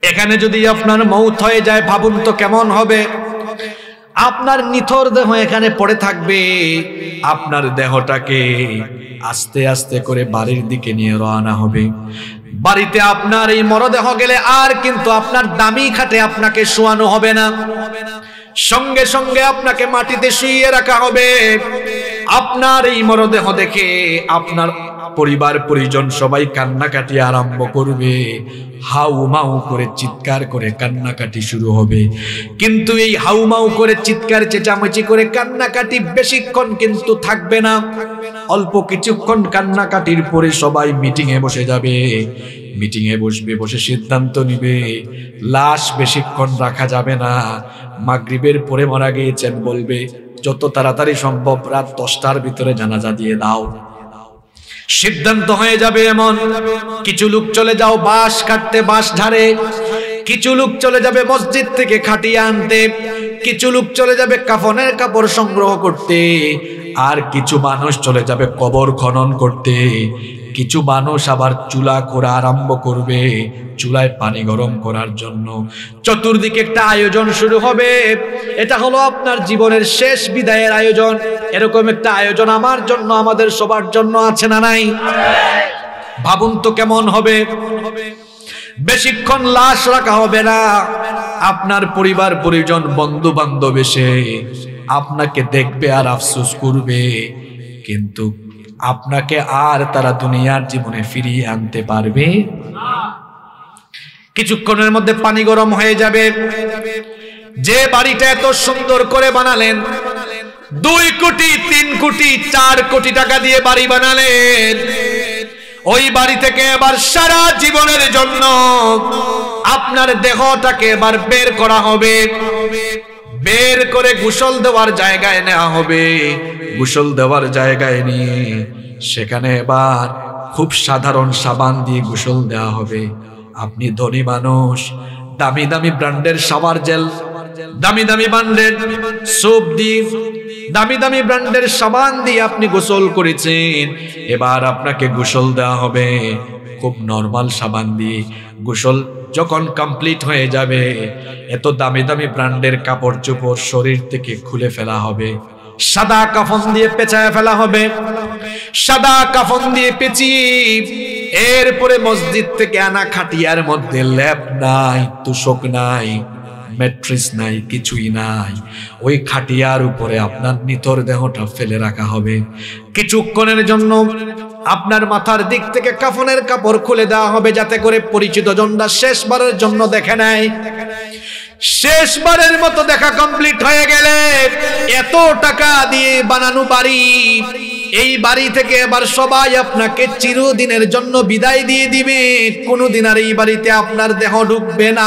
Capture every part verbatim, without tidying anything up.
এখানে যদি আপনার মৌত হয়ে যায় ভাবুন তো কেমন হবে। আপনার নিথর দেহ এখানে পড়ে থাকবে, আপনার দেহটাকে আস্তে আস্তে করে বাড়ির দিকে নিয়ে রওনা হবে। বাড়িতে আপনার এই মরদেহ গেলে আর কিন্তু আপনার দামি খাটে আপনাকে শোয়ানো হবে না, সঙ্গে সঙ্গে আপনাকে মাটিতে শুইয়ে রাখা হবে। আপনার এই মরদেহ দেখে আপনার পরিবার পরিজন সবাই কান্নাকাটি আরম্ভ করবে, হাউমাউ করে চিৎকার করে কান্নাকাটি শুরু হবে। কিন্তু এই হাউমাউ করে চিৎকার চেঁচামেচি করে কান্নাকাটি বেশিক্ষণ কিন্তু থাকবে না, অল্প কিছুক্ষণ কান্নাকাটির পরে সবাই মিটিং এ বসে যাবে। মিটিং এ বসবে, বসে সিদ্ধান্ত নিবে লাশ বেশিক্ষণ রাখা যাবে না, মাগরিবের পরে মারা গিয়েছেন বলবে যত তাড়াতাড়ি সম্ভব রাত দশটার ভিতরে জানাজা দিয়ে দাও। সিদ্ধান্ত হয়ে যাবে এমন। কিছু লোক চলে যাও বাঁশ কাটতে, বাঁশ ঝাড়ে। কিছু লোক চলে যাবে মসজিদ থেকে খাটিয়ে আনতে। কিছু লোক চলে যাবে কাফনের কাপড় সংগ্রহ করতে। আর কিছু মানুষ চলে যাবে কবর খনন করতে। কিছু মানুষ আবার চুলা করা আরম্ভ করবে, চুলায় পানি গরম করার জন্য। চতুর্দিকে একটা আয়োজন শুরু হবে। এটা হলো আপনার জীবনের শেষ বিদায়ের আয়োজন। এরকম একটা আয়োজন আমার জন্য, আমাদের সবার জন্য আছে না নাই? ভাবুন তো কেমন হবে। বেশিক্ষণ লাশ রাখা হবে না। আপনার পরিবার পরিজন বন্ধু বান্ধব এসে আপনাকে দেখবে আর আফসোস করবে, কিন্তু আপনাকে আর তারা দুনিয়ার জীবনে ফিরিয়ে আনতে পারবে না। কিছুক্ষণের মধ্যে পানি গরম হয়ে যাবে। যে বাড়িটা এত সুন্দর করে বানালেন, দুই কোটি তিন কোটি চার কোটি টাকা দিয়ে বাড়ি বানালেন, ওই বাড়ি থেকে এবার সারা জীবনের জন্য আপনার দেহটাকে এবার বের করা হবে। বের করে গোসল দেওয়ার জায়গায় নেওয়া হবে। গোসল দেওয়ার জায়গায় নিয়ে সেখানে এবার খুব সাধারণ সাবান দিয়ে গোসল দেওয়া হবে। আপনি ধনী মানুষ, দামি দামি ব্র্যান্ডের শাওয়ার জেল, দামি দামি ব্র্যান্ডের সোপ দিয়ে, দামি দামি ব্র্যান্ডের সাবান দিয়ে আপনি গোসল করেছেন। এবার আপনাকে গোসল দেওয়া হবে খুব নরমাল সাবান দিয়ে। গোসল যখন কমপ্লিট হয়ে যাবে, এত দামি দামি ব্র্যান্ডের কাপড় চোপড় শরীর থেকে খুলে ফেলা হবে, সাদা কাফন দিয়ে পেঁচায় ফেলা হবে। সাদা কাফন দিয়ে পেঁচিয়ে এরপরে মসজিদ থেকে আনা খাটিয়ার মধ্যে ল্যাপ নাই, তুষক নাই, ম্যাট্রেস নাই, কিছুই নাই। ওই খাটিয়ার উপরে আপনার নিথর দেহটা ফেলে রাখা হবে। কিছুক্ষণের জন্য আপনার মাথার দিক থেকে কাফনের কাপড় খুলে দেওয়া হবে, যাতে করে পরিচিত জনরা শেষবারের জন্য দেখে নেয়। শেষবারের মতো দেখা কমপ্লিট হয়ে গেলে এত টাকা দিয়ে বানানো বাড়ি, এই বাড়ি থেকে এবার সবাই আপনাকে চিরদিনের জন্য বিদায় দিয়ে দিবে। কোনোদিন আর এই বাড়িতে আপনার দেহ ঢুকবে না।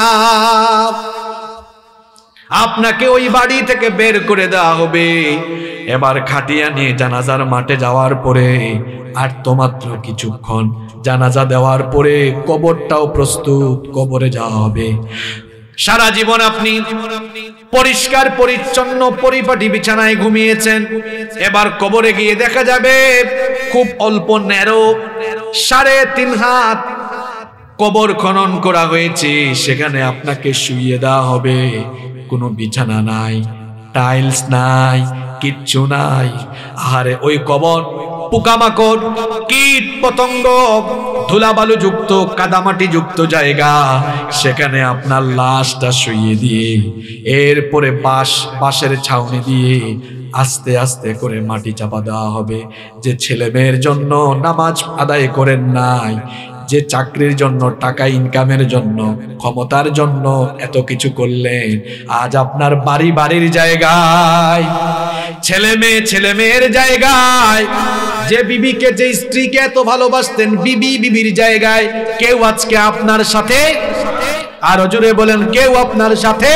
আপনাকে ওই বাড়ি থেকে বের করে দেওয়া হবে। এবার খাটিয়া নিয়ে জানাজার মাঠে যাওয়ার পরে আর তো মাত্র কিছুক্ষণ, জানাজা দেওয়ার পরে কবরটাও প্রস্তুত, কবরে যাওয়া হবে। সারা জীবন আপনি পরিষ্কার পরিচ্ছন্ন পরিপাটি বিছানায় ঘুমিয়েছেন, এবার কবরে গিয়ে দেখা যাবে খুব অল্প ন্যারো সাড়ে তিন হাত কবর খনন করা হয়েছে। সেখানে আপনাকে শুইয়ে দেওয়া হবে। কোনো বিছানা নাই, টাইলস নাই, কিচ্ছু নাই। আরে ওই কবর পোকামাকড়, কীট পতঙ্গ, ধুলাবালু যুক্ত, কাদামাটি যুক্ত জায়গা। সেখানে আপনার লাশটা শুইয়ে দিয়ে এরপরে বাঁশ বাঁশের ছাউনি দিয়ে আস্তে আস্তে করে মাটি চাপা দেওয়া হবে। যে ছেলে মেয়ের জন্য নামাজ আদায় করেন নাই, যে চাকরির জন্য, টাকা ইনকামের জন্য, ক্ষমতার জন্য এত কিছু করলেন, আজ আপনার বাড়ি বাড়ির জায়গায়, ছেলে মেয়ে ছেলে মেয়ের জায়গায়, যে বিবিকে যে স্ত্রীকে এত ভালোবাসতেন বিবি বিবির জায়গায় কেউ আজকে আপনার সাথে, আরো জোরে বলেন, কেউ আপনার সাথে।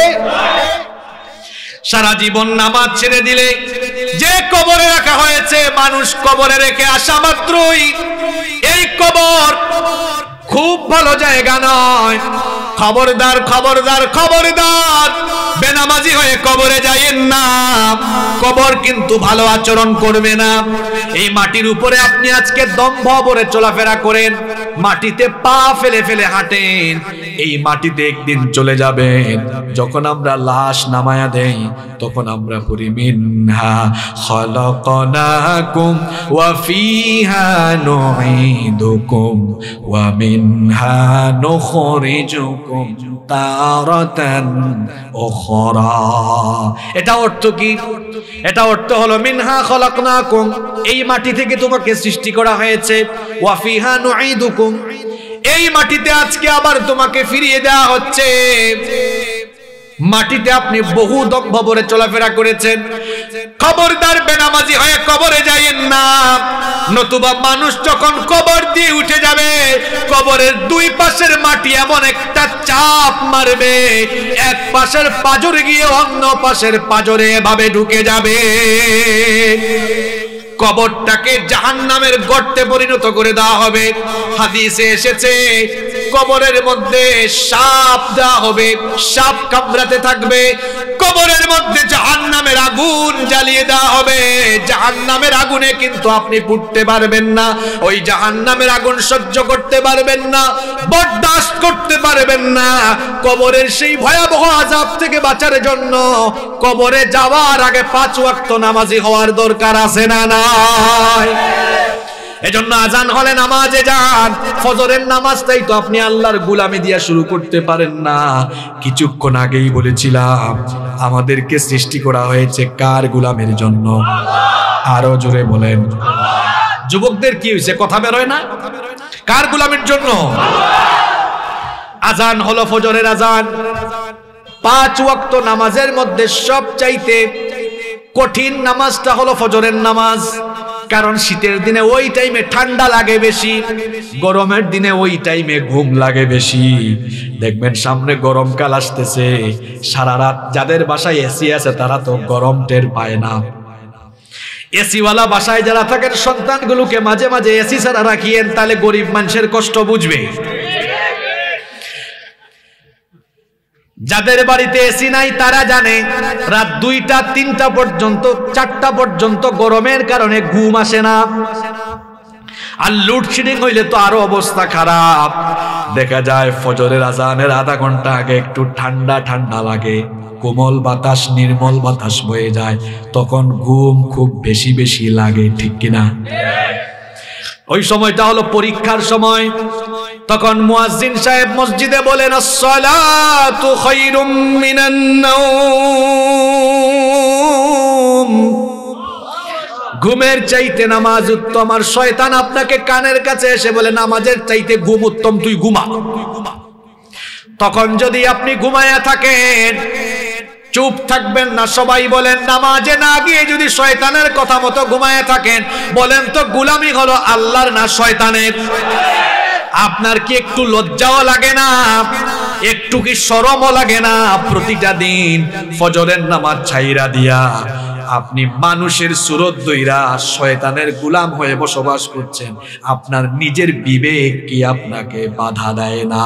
সারা জীবন নামাজ ছেড়ে দিলে যে কবরে রাখা হয়েছে, মানুষ কবরে রেখে আসা মাত্রই এই কবর খুব ভালো জায়গা নয়। খবরদার খবরদার খবরদার, বেনামাজি হয়ে কবরে যাইয়েন না, কবর কিন্তু ভালো আচরণ করবে না। এই মাটির উপরে আপনি আজকে দম্ভ ভরে চলাফেরা করেন, মাটিতে পা ফেলে ফেলে হাঁটেন, এই মাটিতে একদিন চলে যাবেন। যখন আমরা লাশ নামায়া দেই তখন আমরা পড়ি মিনহা খালাকনাকুম ওয়া ফিহা নুঈদুকুম ওয়া মিনহা নুখরিজুকুম তারাতান উখরা। এটা অর্থ কি? এটা অর্থ হলো মিনহা খালাকনাকুম, এই মাটি থেকে তোমাকে সৃষ্টি করা হয়েছে, ওয়া ফিহা নুঈদুকুম, এই মাটিতে আজকে আবার তোমাকে ফিরিয়ে দেওয়া হচ্ছে। মাটিতে আপনি বহু দম্ভ ভরে চলাফেরা করেছেন, খবরদার বেনামাজি হয়ে কবরে যাইয়েন না, নতুবা মানুষ যখন কবর দিয়ে উঠে যাবে কবরের দুই পাশের মাটি এমন একটা চাপ মারবে, এক পাশের পাজরে গিয়ে অন্য পাশের পাজরে এভাবে ঢুকে যাবে, কবরটাকে জাহান্নামের গর্তে পরিণত করে দেওয়া হবে। হাদিসে এসেছে কবরের মধ্যে সাপ দেওয়া হবে, সাপ কামড়াতে থাকবে, কবরের মধ্যে জাহান্নামের আগুন জ্বালিয়ে দেওয়া হবে। জাহান্নামের আগুনে কিন্তু আপনি পুড়তে পারবেন না, ওই জাহান্নামের আগুন সহ্য করতে পারবেন না, বরদাস্ত করতে পারবেন না। কবরের সেই ভয়াবহ আযাব থেকে বাঁচার জন্য কবরে যাওয়ার আগে পাঁচ ওয়াক্ত নামাজি হওয়ার দরকার আছে না নাই? এজন্য আজান হলে নামাজে যান। ফজরের নামাজটাই তো আপনি আল্লাহর গোলামি দিয়া শুরু করতে পারেন না। কিছুক্ষণ আগেই বলেছিলাম আমাদেরকে সৃষ্টি করা হয়েছে কার গোলামের জন্য? আরো জোরে বলেন। যুবকদের কি হয়েছে, কথা বেরোয় না? কার গোলামের জন্য? আজান হলো ফজরের আজান। পাঁচ ওয়াক্ত নামাজের মধ্যে সবচাইতে কঠিন নামাজটা হলো ফজরের নামাজ, কারণ শীতের দিনে ওই টাইমে ঠান্ডা লাগে বেশি, গরমের দিনে ওই টাইমে ঘুম লাগে বেশি। দেখবেন সামনে গরমকাল আসতেছে, সারা রাত যাদের বাসায় এসি আছে তারা তো গরম টের পায় না। এসিওয়ালা বাসায় যারা থাকেন সন্তানগুলোকে মাঝে মাঝে এসি ছাড়া রাখিয়েন, তাহলে গরিব মানুষের কষ্ট বুঝবে। যাদের বাড়িতে এসি নাই তারা জানে রাত দুইটা তিনটা পর্যন্ত চারটা পর্যন্ত গরমের কারণে ঘুম আসে না। আর লোডশেডিং হইলে তো আরো অবস্থা খারাপ। দেখা যায় ফজরের আজানের আধা ঘন্টা আগে একটু ঠান্ডা ঠান্ডা লাগে, কোমল বাতাস নির্মল বাতাস বয়ে যায়, তখন ঘুম খুব বেশি বেশি লাগে, ঠিক কিনা? ওই সময়টা হলো পরীক্ষার সময়। তখন মুয়াজ্জিন সাহেব মসজিদে বলেন আসসালাতু খায়রুম মিনান নাওম, ঘুমের চাইতে নামাজ উত্তম। আর শয়তান আপনাকে কানের কাছে এসে বলে নামাজের চাইতে ঘুম উত্তম, তুই ঘুমা। তখন যদি আপনি ঘুমায়া থাকেন চুপ থাকবেন না। সবাই বলেন নামাজে না গিয়ে যদি শয়তানের কথা মতো ঘুমায়া থাকেন, বলেন তো গোলামি হলো আল্লাহর না শয়তানের? আপনার কি একটু লজ্জাও লাগে না, একটু কি শরমও লাগে না? প্রতিটা দিন ফজরের নামাজ ছাইরা দিয়া আপনি মানুষের সুরত দইরা শয়তানের গোলাম হয়ে বসবাস করছেন। আপনার নিজের বিবেক কি আপনাকে বাধা দেয় না?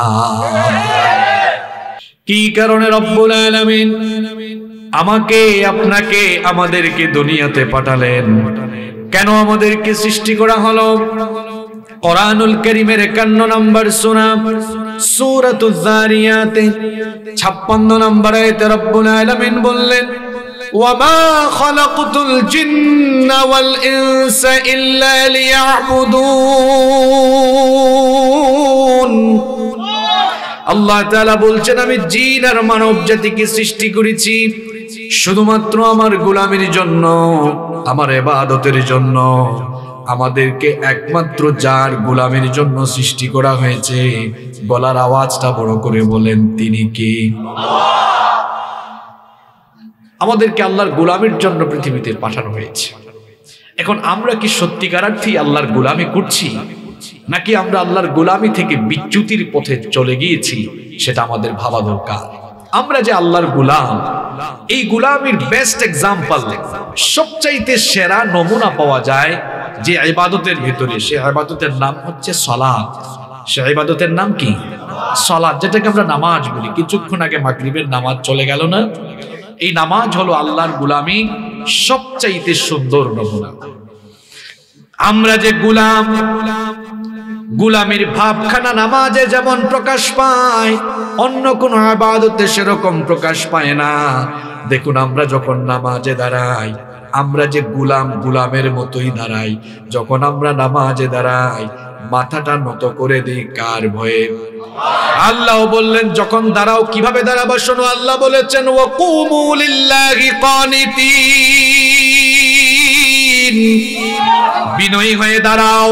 কি কারণে রব্বুল আলামিন আমাকে আপনাকে আমাদেরকে দুনিয়াতে পাঠালেন? কেন আমাদেরকে সৃষ্টি করা হলো? কোরআনুল কারীমের একান্ন নম্বর সূরা সূরাতুজ যারিয়াত ছাপ্পান্ন নম্বর আয়াতে রব্বুল আলামিন বললেন ওয়ামা খালাকতুল জিন্না ওয়াল ইনসা ইল্লা লিয়াবুদুন। আল্লাহ তাআলা বলছেন আমি জিন আর মানব জাতিকে সৃষ্টি করেছি শুধুমাত্র আমার গোলামির জন্য, আমার ইবাদতের জন্য। আমাদেরকে একমাত্র যার গোলামির জন্য সৃষ্টি করা হয়েছে, গলার আওয়াজটা বড় করে বলেন তিনি কে? আমাদেরকে আল্লাহর গোলামির জন্য পৃথিবীতে পাঠানো হয়েছে। এখন আমরা কি সত্যিকারার্থে আল্লাহর গোলামি করছি, নাকি আমরা আল্লাহর গোলামি থেকে বিচ্যুতির পথে চলে গিয়েছি? সেটা আমাদের ভাবা দরকার। আমরা যে আল্লাহর গোলাম, এই গোলামির বেস্ট এক্সাম্পল, সবচাইতে সেরা নমুনা পাওয়া যায় যে ইবাদতের ভিতরে, সে ইবাদতের নাম হচ্ছে সালাত। সে ইবাদতের নাম কি? সালাত, যেটাকে আমরা নামাজ বলি। কিছুক্ষণ আগে মাগরিবের নামাজ চলে গেল না? এই নামাজ হলো আল্লাহর গোলামি সবচাইতে সুন্দর নমুনা। আমরা যে গোলাম, গোলামির ভাবখানা নামাজে যেমন প্রকাশ পায়, অন্য কোন ইবাদতে সেরকম প্রকাশ পায় না। দেখুন, আমরা যখন নামাজে দাঁড়াই, আমরা যে গোলাম, গোলামের মতোই দাঁড়াই। যখন আমরা নামাজে দাঁড়াই, মাথাটা নত করে দিই কার ভয়ে? আল্লাহ বললেন যখন দাঁড়াও কিভাবে দাঁড়াবো শোনো। আল্লাহ বলেছেন ওয়াকুমু লিল্লাহি কানিতিন, বিনয়ী হয়ে দাঁড়াও,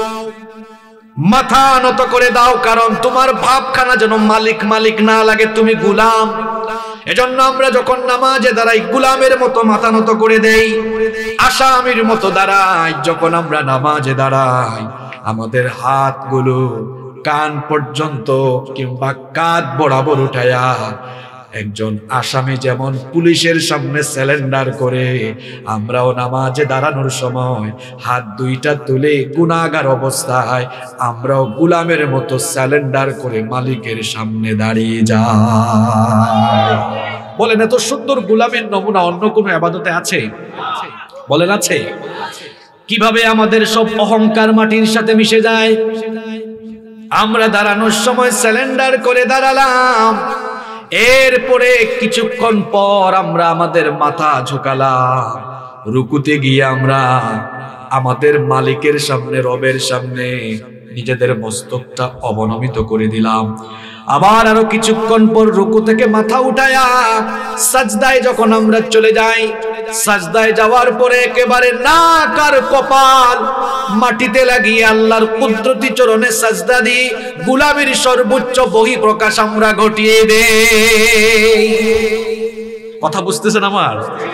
মাথা নত করে দাও, কারণ তোমার ভাবখানা যেন মালিক মালিক না লাগে, তুমি গোলাম। এজন্য আমরা যখন নামাজে দাঁড়াই গোলামের মতো মাথা নত করে দেই, আসামির মতো দাঁড়াই। যখন আমরা নামাজে দাঁড়াই, আমাদের হাতগুলো কান পর্যন্ত কিংবা কাঁধ বরাবর উঠায়া একজন আসামি যেমন পুলিশের সামনে স্যালেন্ডার করে, আমরাও নামাজে দাঁড়ানোর সময় হাত দুইটা তুলে গুনাহগার অবস্থায় আমরাও গোলামের মতো স্যালেন্ডার করে মালিকের সামনে দাঁড়িয়ে যাই। বলেন, এত সুন্দর গোলামের নমুনা অন্য কোনো ইবাদতে আছে? বলেন, আছে? কিভাবে আমাদের সব অহংকার মাটির সাথে মিশে যায়। আমরা দাঁড়ানোর সময় স্যালেন্ডার করে দাঁড়ালাম, এরপরে কিছুক্ষণ পর আমরা আমাদের মাথা ঝুঁকালাম, রুকুতে গিয়ে আমরা আমাদের মালিকের সামনে, রবের সামনে নিজেদের মস্তকটা অবনমিত করে দিলাম। আবার আরো কিছুক্ষণ পর রুকু থেকে মাথা উঠায়া সাজদায় যখন আমরা চলে যাই, সাজদায় যাওয়ার পরে একেবারে নাক আর কপাল মাটিতে লাগিয়ে আল্লাহর কুদরতি চরণে সাজদা দিই, গোলামির সর্বোচ্চ বহিঃপ্রকাশ আমরা ঘটিয়ে দেই। কথা বুঝতেছেন আমার?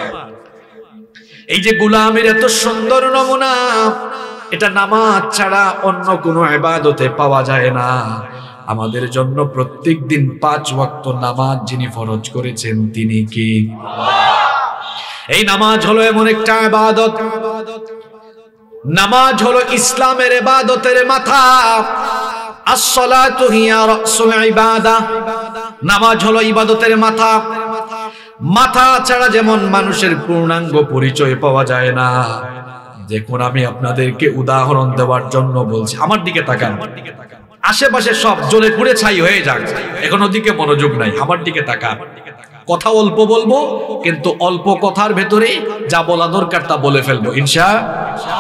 এই যে গোলামির এত সুন্দর নমুনা, এটা নামাজ ছাড়া অন্য কোনো ইবাদতে পাওয়া যায় না। আমাদের জন্য প্রত্যেক দিন পাঁচ ওয়াক্ত নামাজ যিনি ফরজ করেছেন তিনি কি? এই নামাজ হলো এমন একটা ইবাদত, নামাজ হলো ইসলামের ইবাদতের মাথা। আস-সালাতু হিয়া রাসুল ইবাদা, নামাজ হলো ইবাদতের মাথা। মাথা ছাড়া যেমন মানুষের পূর্ণাঙ্গ পরিচয় পাওয়া যায় না। দেখুন, আমি আপনাদেরকে উদাহরণ দেওয়ার জন্য বলছি, আমার দিকে তাকান। আশেপাশে সব জ্বলে পুড়ে ছাই হয়ে যাক, এখন ওদিকে মনোযোগ নাই, আমার দিকে তাকান। কথা অল্প বলবো, কিন্তু অল্প কথার ভেতরে যা বলা দরকার তা বলে ফেলবো ইনশাআল্লাহ।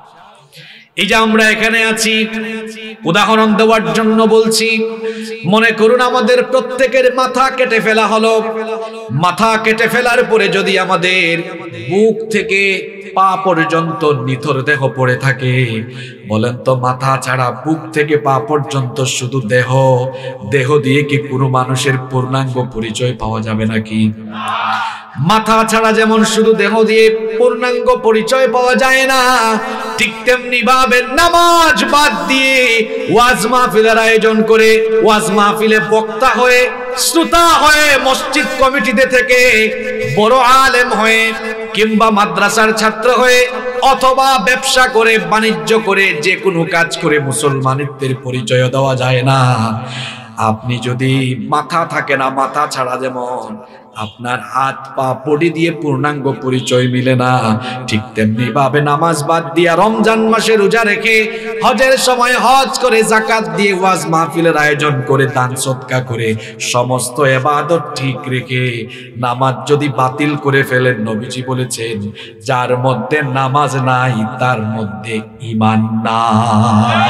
এই যে আমরা এখানে আছি, উদাহরণ দেওয়ার জন্য বলছি। মনে করুন আমাদের প্রত্যেকের মাথা কেটে ফেলা হলো। মাথা কেটে ফেলার পরে যদি আমাদের বুক থেকে পা পর্যন্ত নিথর দেহ পড়ে থাকে, বলেন তো মাথা ছাড়া বুক থেকে পা পর্যন্ত শুধু দেহ, দেহ দিয়ে কি কোনো মানুষের পূর্ণাঙ্গ পরিচয় পাওয়া যাবে নাকি? মাথা ছাড়া যেমন শুধু দেহ দিয়ে পূর্ণাঙ্গ পরিচয় পাওয়া যায় না, ঠিক তেমনি ভাবে নামাজ বাদ দিয়ে ওয়াজ মাহফিলের আয়োজন করে, ওয়াজ মাহফিলে বক্তা হয়ে, শ্রোতা হয়ে, মসজিদ কমিটিতে থেকে বড় আলেম হয়ে, কিংবা মাদ্রাসার ছাত্র হয়ে, অথবা ব্যবসা করে, বাণিজ্য করে, যে কোনো কাজ করে মুসলমানিত্বের পরিচয় দেওয়া যায় না। আপনি যদি মাথা থাকে না, মাথা ছাড়া যেমন আপনার হাত পা বডি দিয়ে পূর্ণাঙ্গ পরিচয় মিলে না, ঠিক তেমনি ভাবে নামাজ বাদ দিয়া, রমজান মাসে রোজা রেখে, হজের সময় হজ করে, যাকাত দিয়ে, ওয়াজ মাহফিলের আয়োজন করে, দান সদকা করে, সমস্ত ইবাদত ঠিক রেখে নামাজ যদি বাতিল করে ফেলেন, নবীজি বলেছেন যার মধ্যে নামাজ নাই তার মধ্যে ঈমান নাই।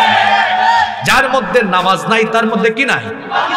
যার মধ্যে নামাজ নাই তার মধ্যে কি নাই?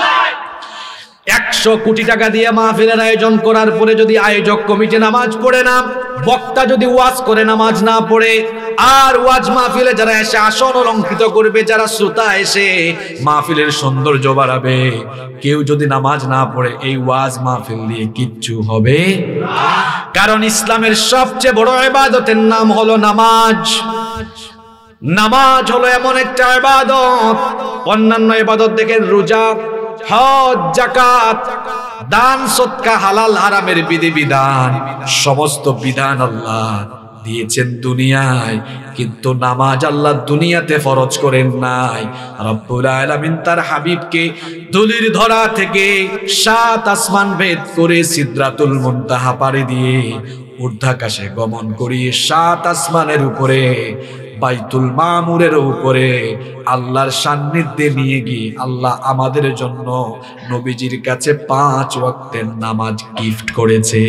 একশো কোটি টাকা দিয়ে মাহফিলের আয়োজন করার পরে যদি আয়োজক কমিটি নামাজ পড়ে না, বক্তা যদি ওয়াজ করে নামাজ না পড়ে, আর ওয়াজ মাহফিলে যারা এসে আসন অলঙ্কৃত করবে, যারা শ্রোতা এসে মাহফিলের সৌন্দর্য বাড়াবে, কেউ যদি নামাজ না পড়ে, এই ওয়াজ মাহফিল দিয়ে কিচ্ছু হবে না। কারণ ইসলামের সবচেয়ে বড় ইবাদতের নাম হলো নামাজ। নামাজ হলো এমন একটা ইবাদত, অন্যান্য ইবাদত দেখেন রোজা, হজ, যাকাত, দান সদকা, হালাল হারামের বিধি বিধান, সমস্ত বিধান আল্লাহ দিয়েছেন দুনিয়ায়, কিন্তু নামাজ আল্লাহ দুনিয়াতে ফরজ করেন নাই। রব্বুল আলামিন তার হাবিবকে ধুলির ধরা থেকে সাত আসমান ভেদ করে সিদরাতুল মুনতাহা পাড়ি দিয়ে ঊর্ধ্বাকাশে গমন করিয়ে সাত আসমানের উপরে বাইতুল মামুরের উপরে আল্লাহর সান্নিধ্যে নিয়ে গিয়ে আল্লাহ আমাদের জন্য নবীজির কাছে পাঁচ ওয়াক্তের নামাজ গিফট করেছে।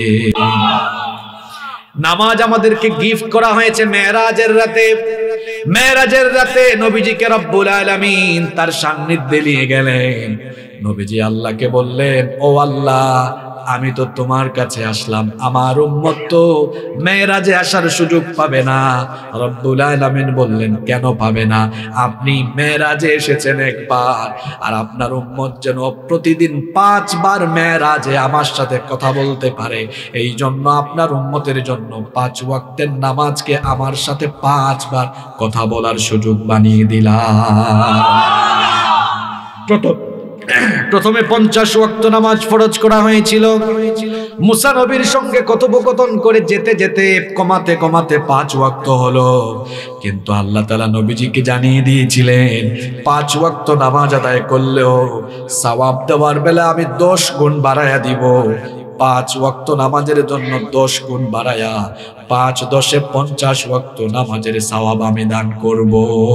নামাজ আমাদেরকে গিফট করা হয়েছে মেরাজের রাতে। মেরাজের রাতে নবীজিকে রব্বুল আলামিন তার সান্নিধ্যে নিয়ে গেলেন। নবীজি আল্লাহকে বললেন, ও আল্লাহ, আমি তো তোমার কাছে আসলাম, আমার উম্মত তো মেরাজে আসার সুযোগ পাবে না। রব্বুল আলামিন বললেন, কেন পাবে না? আপনি মেরাজে এসেছেন একবার, আর আপনার উম্মত যেন প্রতিদিন পাঁচবার মেরাজে আমার সাথে কথা বলতে পারে, এই জন্য আপনার উম্মতের জন্য পাঁচ ওয়াক্তের নামাজকে আমার সাথে পাঁচবার কথা বলার সুযোগ বানিয়ে দিলাম। প্রথম প্রথমে পঞ্চাশ ওয়াক্ত নামাজ ফরজ করা হয়েছিল। মুসা নবীর সঙ্গে কথোপকথন করে যেতে যেতে কমাতে কমাতে পাঁচ ওয়াক্ত হলো, কিন্তু আল্লাহ তাআলা নবীজিকে জানিয়ে দিয়েছিলেন পাঁচ ওয়াক্ত নামাজ আদায় করলেও সওয়াব দেওয়ার বেলা আমি দশ গুণ বাড়ায়া দিব। পাঁচ ওয়াক্ত নামাজের জন্য দশ গুণ বাড়ায়া পাঁচ দশে পঞ্চাশ ওয়াক্ত নামাজের সওয়াব আমি দান করব।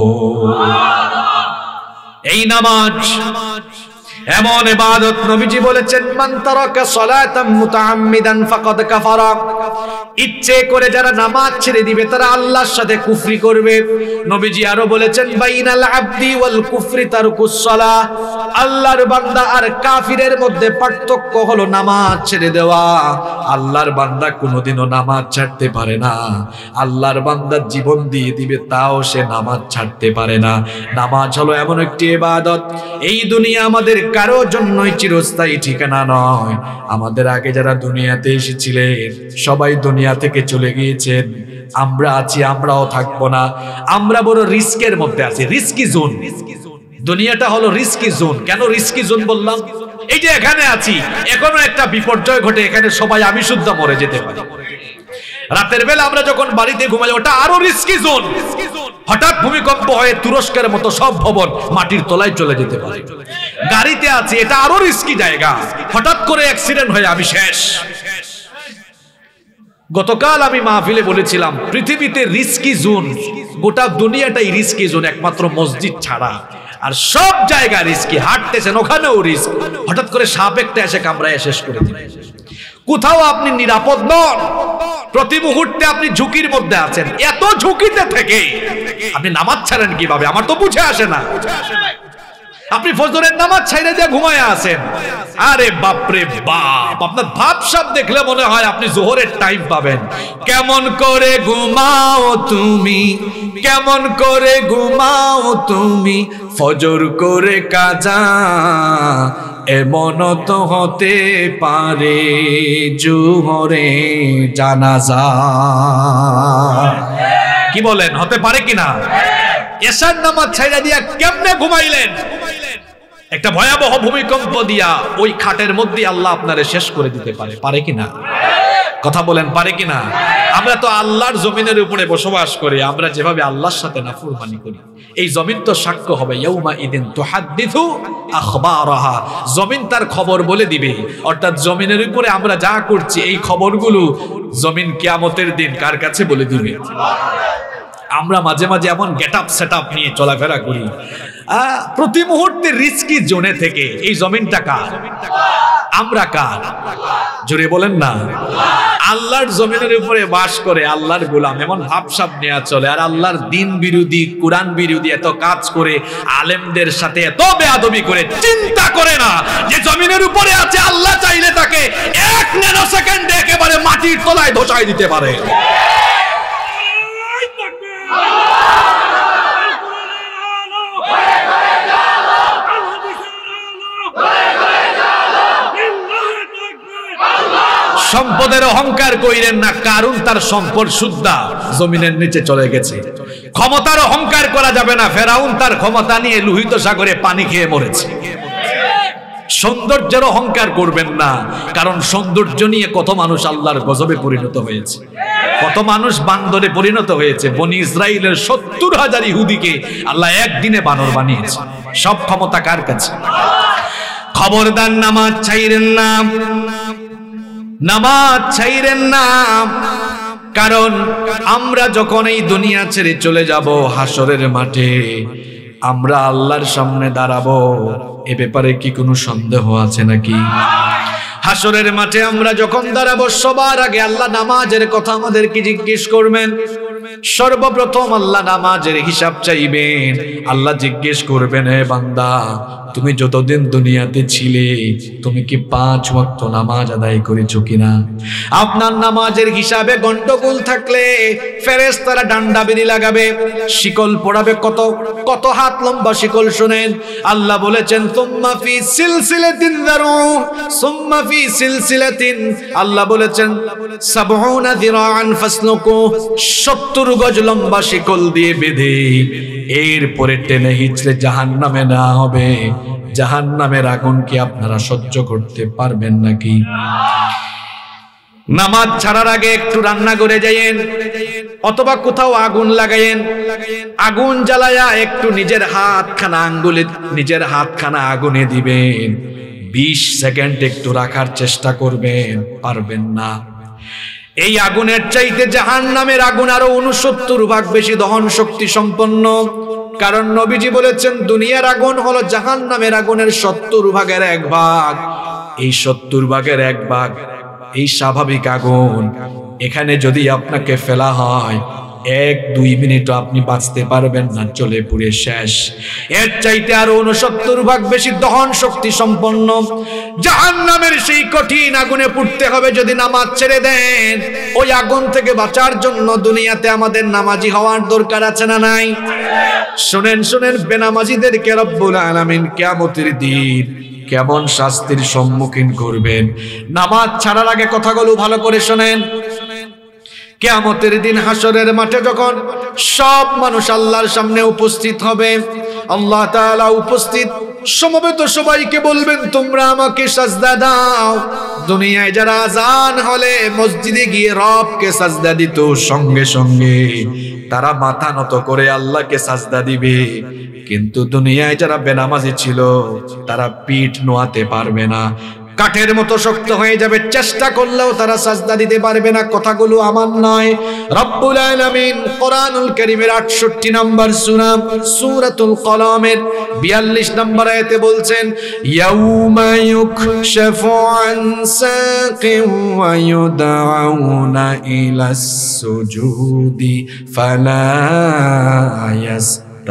এই নামাজ এমন ইবাদত, নবীজি বলেছেন, মান তারাকা সালাতাম মুতাআম্মিদান ফাকাদ কাফারা। ইচ্ছে করে যারা নামাজ ছেড়ে দিবে তারা আল্লাহর সাথে কুফরি করবে। নবীজি আরো বলেছেন, বাইনাল আবদি ওয়াল কুফরি তারকুস সালাহ। আল্লাহর বান্দা আর কাফিরের মধ্যে পার্থক্য হলো নামাজ ছেড়ে দেওয়া। আল্লাহর বান্দা কোনোদিনও নামাজ ছাড়তে পারে না। আল্লাহর বান্দা জীবন দিয়ে দিবে, তাও সে নামাজ ছাড়তে পারে না। নামাজ হলো এমন একটি ইবাদত, এই দুনিয়া আমাদের কারো জন্যই চিরস্থায়ী ঠিকানা নয়। আমাদের আগে যারা দুনিয়াতে এসেছিলেন সবাই দুনিয়া থেকে চলে গিয়েছেন, আমরা আছি, আমরাও থাকবো না। আমরা বড় রিস্কের মধ্যে আছি, রিস্কি জোন। দুনিয়াটা হলো রিস্কি জোন। কেন রিস্কি জোন বললাম? এই যে এখানে আছি, এখনো একটা বিপর্যয় ঘটে, এখানে সবাই আমি শুদ্ধ মরে যেতে পারি। রাতের বেলা আমরা যখন বাড়িতে ঘুমাই, ওটা আরো রিস্কি জোন। হঠাৎ ভূমিকম্প হয়ে তুরস্কের মতো সব ভবন মাটির তলায় চলে যেতে পারে। গাড়িতে আছি, এটা আরো রিস্কি জায়গা, হঠাৎ করে অ্যাক্সিডেন্ট হয়ে আমি শেষ। গতকাল আমি মাহফিলে বলেছিলাম, পৃথিবীতে রিস্কি জোন, গোটা দুনিয়াটাই রিস্কি জোন, একমাত্র মসজিদ ছাড়া। আর সব জায়গা রিস্কি। হাঁটতেছেন, ওখানেও রিস্ক। হঠাৎ করে সাপ একটা এসে কামড়ায় শেষ করে দিবে। কোথাও আপনি নিরাপদ নন, প্রতি মুহূর্তে আপনি ঝুঁকির মধ্যে আছেন। এত ঝুঁকিতে থেকে আপনি নামাজ ছাড়েন কিভাবে? আমার তো বুঝে আসে না। আপনি ফজরের নামাজ ছাইড়ে দিয়ে ঘুমায় আছেন। আরে বাপরে বাপ, আপনার ভাবসাব দেখলে মনে হয় আপনি জোহরের টাইম পাবেন। কেমন করে ঘুমাও তুমি, কেমন করে ঘুমাও তুমি, ফজর করে কাজা, এমন তো হতে পারে জোহরে জানাজা। কি বলেন, হতে পারে কিনা? এশার নামাজ ছাইড়া দিয়া কেমনে ঘুমাইলেন? একটা ভয়াবহ ভূমিকম্প দিয়া ওই খাটের মধ্যে আল্লাহ আপনারে শেষ করে দিতে পারে। পারে কিনা? কথা বলেন, পারে কিনা? আমরা তো আল্লাহর জমিনের উপরে বসবাস করি, আমরা যেভাবে আল্লাহর সাথে নাফরমানি করি, এই জমিন তো সাক্ষ্য হবে। ইয়াউমা ইদিন তুহাদ্দিথু আখবারাহা, জমিন তার খবর বলে দিবে। অর্থাৎ জমিনের উপরে আমরা যা করছি এই খবরগুলো জমিন কিয়ামতের দিন কার কাছে বলে দিবে। আমরা মাঝে মাঝে এমন গেট আপ সেট আপ নিয়ে চলাফেরা করি, প্রতি মুহূর্তে রিস্কি জোনে থেকে। এই জমিনটা কার? আমরা কার? জোরে বলেন না। আল্লাহর জমিনের উপরে বাস করে আল্লাহর গোলাম, এমন ভাবসাব নেওয়া চলে। আর আল্লাহর দিন বিরোধী, কোরআন বিরোধী এত কাজ করে, আলেমদের সাথে এত বেয়াদবি করে, চিন্তা করে না যে জমিনের উপরে আছে, আল্লাহ চাইলে তাকে এক ন্যানো সেকেন্ডে একেবারে মাটির তলায় ধসাই দিতে পারে। সম্পদের অহংকার কইরেন না, কারণ তার সম্পদ সুদ্ধা জমিনের নিচে চলে গেছে। ক্ষমতার অহংকার করা যাবে না, ফেরাউন তার ক্ষমতা নিয়ে লোহিত সাগরে পানি খেয়ে মরেছে। সৌন্দর্যের অহংকার করবেন না, কারণ সৌন্দর্য নিয়ে কত মানুষ আল্লাহর গজবে পরিণত হয়েছে। কত মানুষ বান্দরে পরিণত হয়েছে। বনি ইসরাইলের সত্তর হাজার ইহুদিকে আল্লাহ একদিনে বানর বানিয়েছে। সব ক্ষমতা কার কাছে? খবরদার নামাজ ছাইরেন না, নামাজ ছাইরেন না। কারণ আমরা যখন এই দুনিয়া ছেড়ে চলে যাব, হাসরের মাঠে আমরা আল্লাহর সামনে দাঁড়াবো। এ ব্যাপারে কি কোনো সন্দেহ আছে নাকি? হাসরের মাঠে আমরা যখন দাঁড়াবো, সবার আগে আল্লাহ নামাজের কথা আমাদেরকে জিজ্ঞেস করবেন। সর্বপ্রথম আল্লাহ নামাজের হিসাব চাইবেন। আল্লাহ জিজ্ঞেস করবেন, হে বান্দা, তুমি যতদিন দুনিয়াতে ছিলে তুমি কি পাঁচ ওয়াক্ত নামাজ আদায় করেছো কিনা? আপনার নামাজের হিসাবে গন্ডগোল থাকলে ফেরেশতারা ডান্ডা বেরি লাগাবে, শিকল পড়াবে। কত কত হাত লম্বা শিকল শুনেন। আল্লাহ বলেছেন, সুম্মা ফি সিলসিলাতিন যারু সুম্মা ফি সিলসিলাতিন, আল্লাহ বলেছেন সাবউনা যিরাআন ফাসলুকু, সত্তর গজ লম্বা শিকল দিয়ে বেঁধে এরপরে টেনে হিচড়ে জাহান্নামে নেওয়া হবে। জাহান্নামের আগুন কি আপনারা সহ্য করতে পারবেন নাকি? নামাজ ছাড়ার আগে একটু রান্না করে যাইয়েন, অথবা কোথাও আগুন লাগাইয়েন। আগুন জ্বালায়া একটু নিজের হাতখানা আঙ্গুলে নিজের হাতখানা আগুনে দিবেন। বিশ সেকেন্ড একটু রাখার চেষ্টা করবেন, পারবেন না। এই আগুনের চাইতে জাহান্নামের আগুন আরো উনসত্তর ভাগ বেশি দহন শক্তি সম্পন্ন। কারণ নবীজি বলেছেন, দুনিয়ার আগুন হলো জাহান্নামের আগুনের সত্তর ভাগের এক ভাগ। এই সত্তর ভাগের এক ভাগ এই স্বাভাবিক আগুন। এখানে যদি আপনাকে ফেলা হয়, এক দুই মিনিটও আপনি বাঁচতে পারবেন না, চলে পুড়ে শেষ। এর চাইতে আরো উনসত্তর ভাগ বেশি দহন শক্তি সম্পন্ন জাহান্নামের সেই কঠিন আগুনে পুড়তে হবে যদি নামাজ ছেড়ে দেন। ওই আগুন থেকে বাঁচার জন্য দুনিয়াতে আমাদের নামাজি হওয়ার দরকার আছে না নাই? শুনেন শুনেন, বেনামাজিদেরকে রব্বুল আলামিন কিয়ামতের দিন কেমন শাস্তির সম্মুখীন করবেন। নামাজ ছাড়ার আগে কথাগুলো ভালো করে শোনেন। কিয়ামতের দিন হাসরের মাঠে যখন সব মানুষ আল্লাহর সামনে উপস্থিত হবে, আল্লাহ তাআলা উপস্থিত সমবেত সবাইকে বলবেন, তোমরা আমাকে সাজদা দাও। দুনিয়ায় যারা আজান হলে মসজিদে গিয়ে রবকে সাজদা দিত, সঙ্গে সঙ্গে তারা মাথা নত করে আল্লাহকে সাজদা দিবে। কিন্তু দুনিয়ায় যারা বেনামাজি ছিল তারা পিঠ নোয়াতে পারবে না, কাঠের মতো শক্ত হয়ে যাবে, চেষ্টা করলেও তারা সাজদা দিতে পারবে না। কথাগুলো আমার নয়, রব্বুল আলামিন কোরআনুল কারীমের আটষট্টি নম্বর সূরা সূরাতুল কলমের বিয়াল্লিশ নম্বর আয়াতে বলছেন, ইয়াউমা ইউকশাফু আন সাকিন ওয়া ইউদআউনা ইলাস সুজুদি ফালা ইয়াস।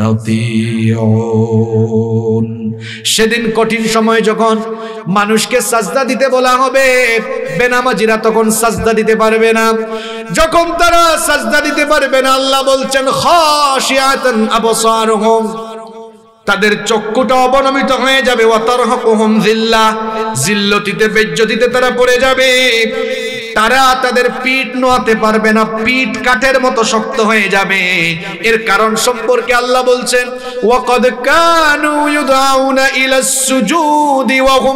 সেদিন কঠিন সময় যখন মানুষকে সাজদা দিতে বলা হবে, বেনামাজিরা তখন সাজদা দিতে পারবে না। যখন তারা সাজদা দিতে পারবে না, আল্লাহ বলছেন খাশিয়াতান আবসারুহুম, তাদের চক্ষুটা অবনমিত হয়ে যাবে। ওয়া তারহাকুহুম যিল্লাহ, যিল্লতিতে বেজ্জতিতে তারা পড়ে যাবে। তারা তাদের পিঠ নোয়াতে পারবে না, পিঠ কাঠের মতো শক্ত হয়ে যাবে। এর কারণ সম্পর্কে আল্লাহ বলছেন, ওয়াকাদ কানু ইউদআউনা ইলাস সুজুদি ওয়া হুম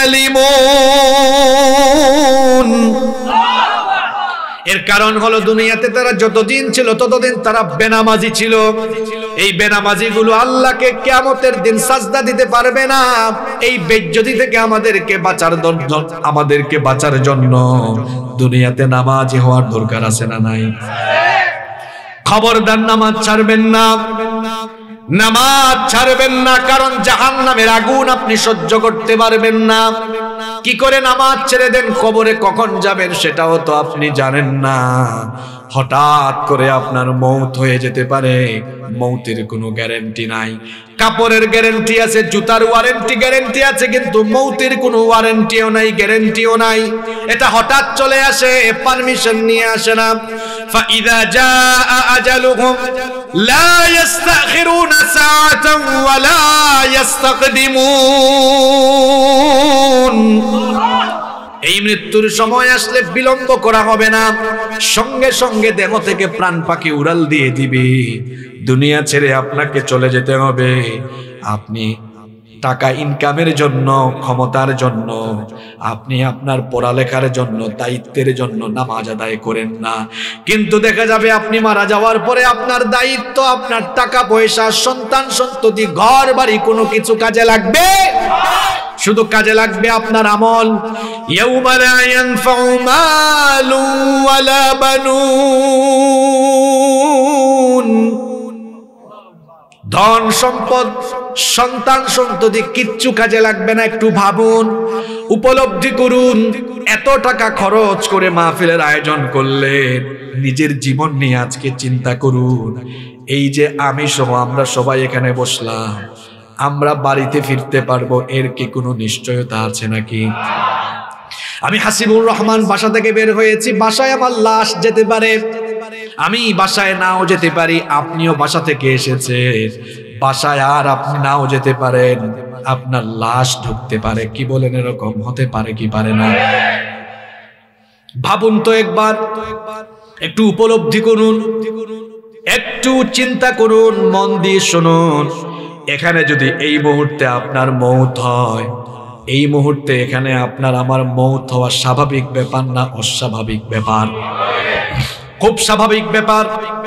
সালিমুন। এর কারণ হলো দুনিয়াতে তারা যতদিন ছিল ততদিন তারা বেনামাজি ছিল। এই বেনামাজি গুলো আল্লাহকে কিয়ামতের দিন সাজদা দিতে পারবে না। এই বেজ্জতি থেকে আমাদেরকে বাঁচার আমাদেরকে বাঁচার জন্য দুনিয়াতে নামাজি হওয়ার দরকার আছে না নাই? খবরদার নামাজ ছাড়বেন না, নামাজ ছাড়বেন না। কারণ জাহান্নামের আগুন আপনি সহ্য করতে পারবেন না। কি করে নামাজ ছেড়ে দেন, কবরে কখন যাবেন সেটাও তো আপনি জানেন না। হঠাৎ করে আপনার মৌত হয়ে যেতে পারে, মৌতের কোনো গ্যারান্টি নাই। কাপড়ের গ্যারান্টি আছে, জুতার ওয়ারেন্টি গ্যারান্টি আছে, কিন্তু মৌতের কোনো ওয়ারেন্টিও নাই, গ্যারান্টিও নাই। এটা হঠাৎ চলে আসে, পারমিশন নিয়ে আসে না। ফাইদা জাআ আজালুহুম লা ইস্তাখিরুনা সাআতান ওয়া লা ইস্তাকদিমুন। এই মৃত্যুর সময় আসলে বিলম্ব করা হবে না, সঙ্গে সঙ্গে দেহ থেকে প্রাণ পাখি উড়াল দিয়ে দিবে। দুনিয়া ছেড়ে আপনাকে চলে যেতে হবে। আপনি টাকা ইনকামের জন্য, ক্ষমতার জন্য, আপনি আপনার পড়ালেখার জন্য, দায়িত্বের জন্য নামাজ আদায় করেন না। কিন্তু দেখা যাবে আপনি মারা যাওয়ার পরে আপনার দায়িত্ব, আপনার টাকা পয়সা, সন্তান সন্ততি, ঘর বাড়ি কোনো কিছু কাজে লাগবে? শুধু কাজে লাগবে আপনার আমল। ইয়াউমা লা ইয়ানফাউ মালু ওয়ালা বানুন, ধন সম্পদ, সন্তান সন্ততি কিচ্ছু কাজে লাগবে না। একটু ভাবুন, উপলব্ধি করুন, এত টাকা খরচ করে মাহফিলের আয়োজন করলেন, নিজের জীবন নিয়ে আজকে চিন্তা করুন। এই যে আমি সহ আমরা সবাই এখানে বসলাম, আমরা বাড়িতে ফিরতে পারবো এর কি কোনো নিশ্চয়তা আছে নাকি? আমি হাসিবুর রহমান বাসা থেকে বের হয়েছি, বাসায় আমার লাশ যেতে পারে, আমি বাসায় নাও যেতে পারি, আপনিও বাসা থেকে এসেছেন, বাসায় আর আপনি নাও যেতে পারেন, আপনার লাশ ঢুকতে পারে। কি বলেন, এরকম হতে পারে কি পারে না? ভাবুন তো একবার, একটু উপলব্ধি করুন, একটু চিন্তা করুন, মন দিয়ে শুনুন। এখানে যদি এই মুহূর্তে আপনার মৌত হয়, এই মুহূর্তে এখানে আপনার আমার মৌত হওয়া স্বাভাবিক ব্যাপার না অস্বাভাবিক ব্যাপার? খুব স্বাভাবিক ব্যাপার।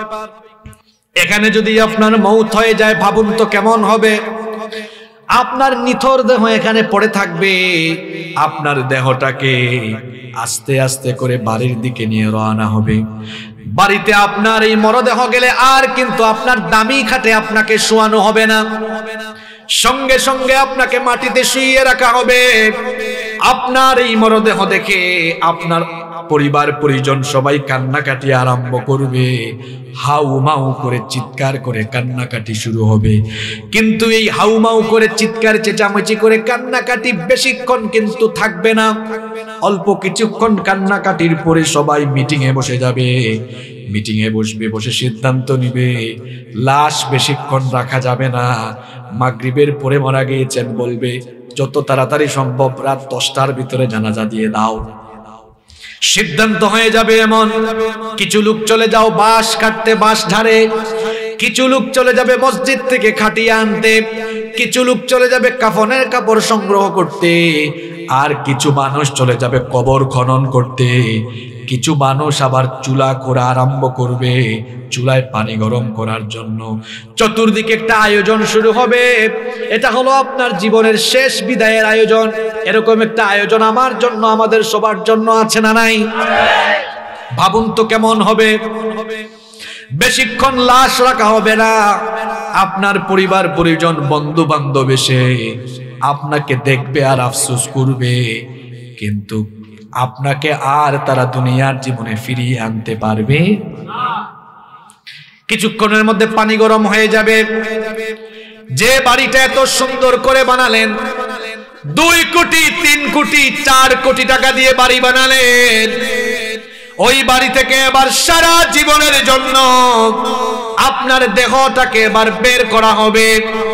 এখানে যদি আপনার মৌত হয়ে যায়, ভাবুন তো কেমন হবে। আপনার নিথর দেহ এখানে পড়ে থাকবে, আপনার দেহটাকে আস্তে আস্তে করে বাড়ির দিকে নিয়ে রওনা হবে। বাড়িতে আপনার এই মরদেহ গেলে আর কিন্তু আপনার দামি খাটে আপনাকে শোয়ানো হবে না, সঙ্গে সঙ্গে আপনাকে মাটিতে শুইয়ে রাখা হবে। আপনার এই মরদেহ দেখে আপনার পরিবার পরিজন সবাই কান্নাকাটি আরম্ভ করবে, হাউমাউ করে চিৎকার করে কান্নাকাটি শুরু হবে। কিন্তু এই হাউমাউ করে চিৎকার চেঁচামেচি করে কান্নাকাটি বেশিক্ষণ কিন্তু থাকবে না, অল্প কিছুক্ষণ কান্নাকাটির পরে সবাই মিটিং এ বসে যাবে। মিটিং এ বসবে, বসে সিদ্ধান্ত নিবে লাশ বেশিক্ষণ রাখা যাবে না, মাগরিবের পরে মারা গিয়েছেন বলবে যত তাড়াতাড়ি সম্ভব রাত দশটার ভিতরে জানাজা দিয়ে দাও। সিদ্ধান্ত হয়ে যাবে এমন। কিছু লোক চলে যাও বাঁশ কাটতে, বাঁশ ঝাড়ে, কিছু লোক চলে যাবে মসজিদ থেকে খাটিয়ে আনতে, কিছু লোক চলে যাবে কাফনের কাপড় সংগ্রহ করতে, আর কিছু মানুষ চলে যাবে কবর খনন করতে, কিছু মানুষ আবার চুলা করা আরম্ভ করবে, চুলায় পানি গরম করার জন্য। চতুর্দিকে একটা আয়োজন শুরু হবে। এটা হলো আপনার জীবনের শেষ বিদায়ের আয়োজন। এরকম একটা আয়োজন আমার জন্য, আমাদের সবার জন্য আছে না নাই? ভাবুন তো কেমন হবে। বেশিক্ষণ লাশ রাখা হবে না, আপনার পরিবার পরিজন বন্ধু বান্ধব এসে আপনাকে দেখবে আর আফসোস করবে, কিন্তু আপনাকে আর তারা দুনিয়ার জীবনে ফিরিয়ে আনতে পারবে না। কিছুক্ষণের মধ্যে পানি গরম হয়ে যাবে। যে বাড়িটা এত সুন্দর করে বানালেন, দুই কোটি তিন কোটি চার কোটি টাকা দিয়ে বাড়ি বানালেন, ওই বাড়ি থেকে এবার সারা জীবনের জন্য আপনার দেহটাকে এবার বের করা হবে।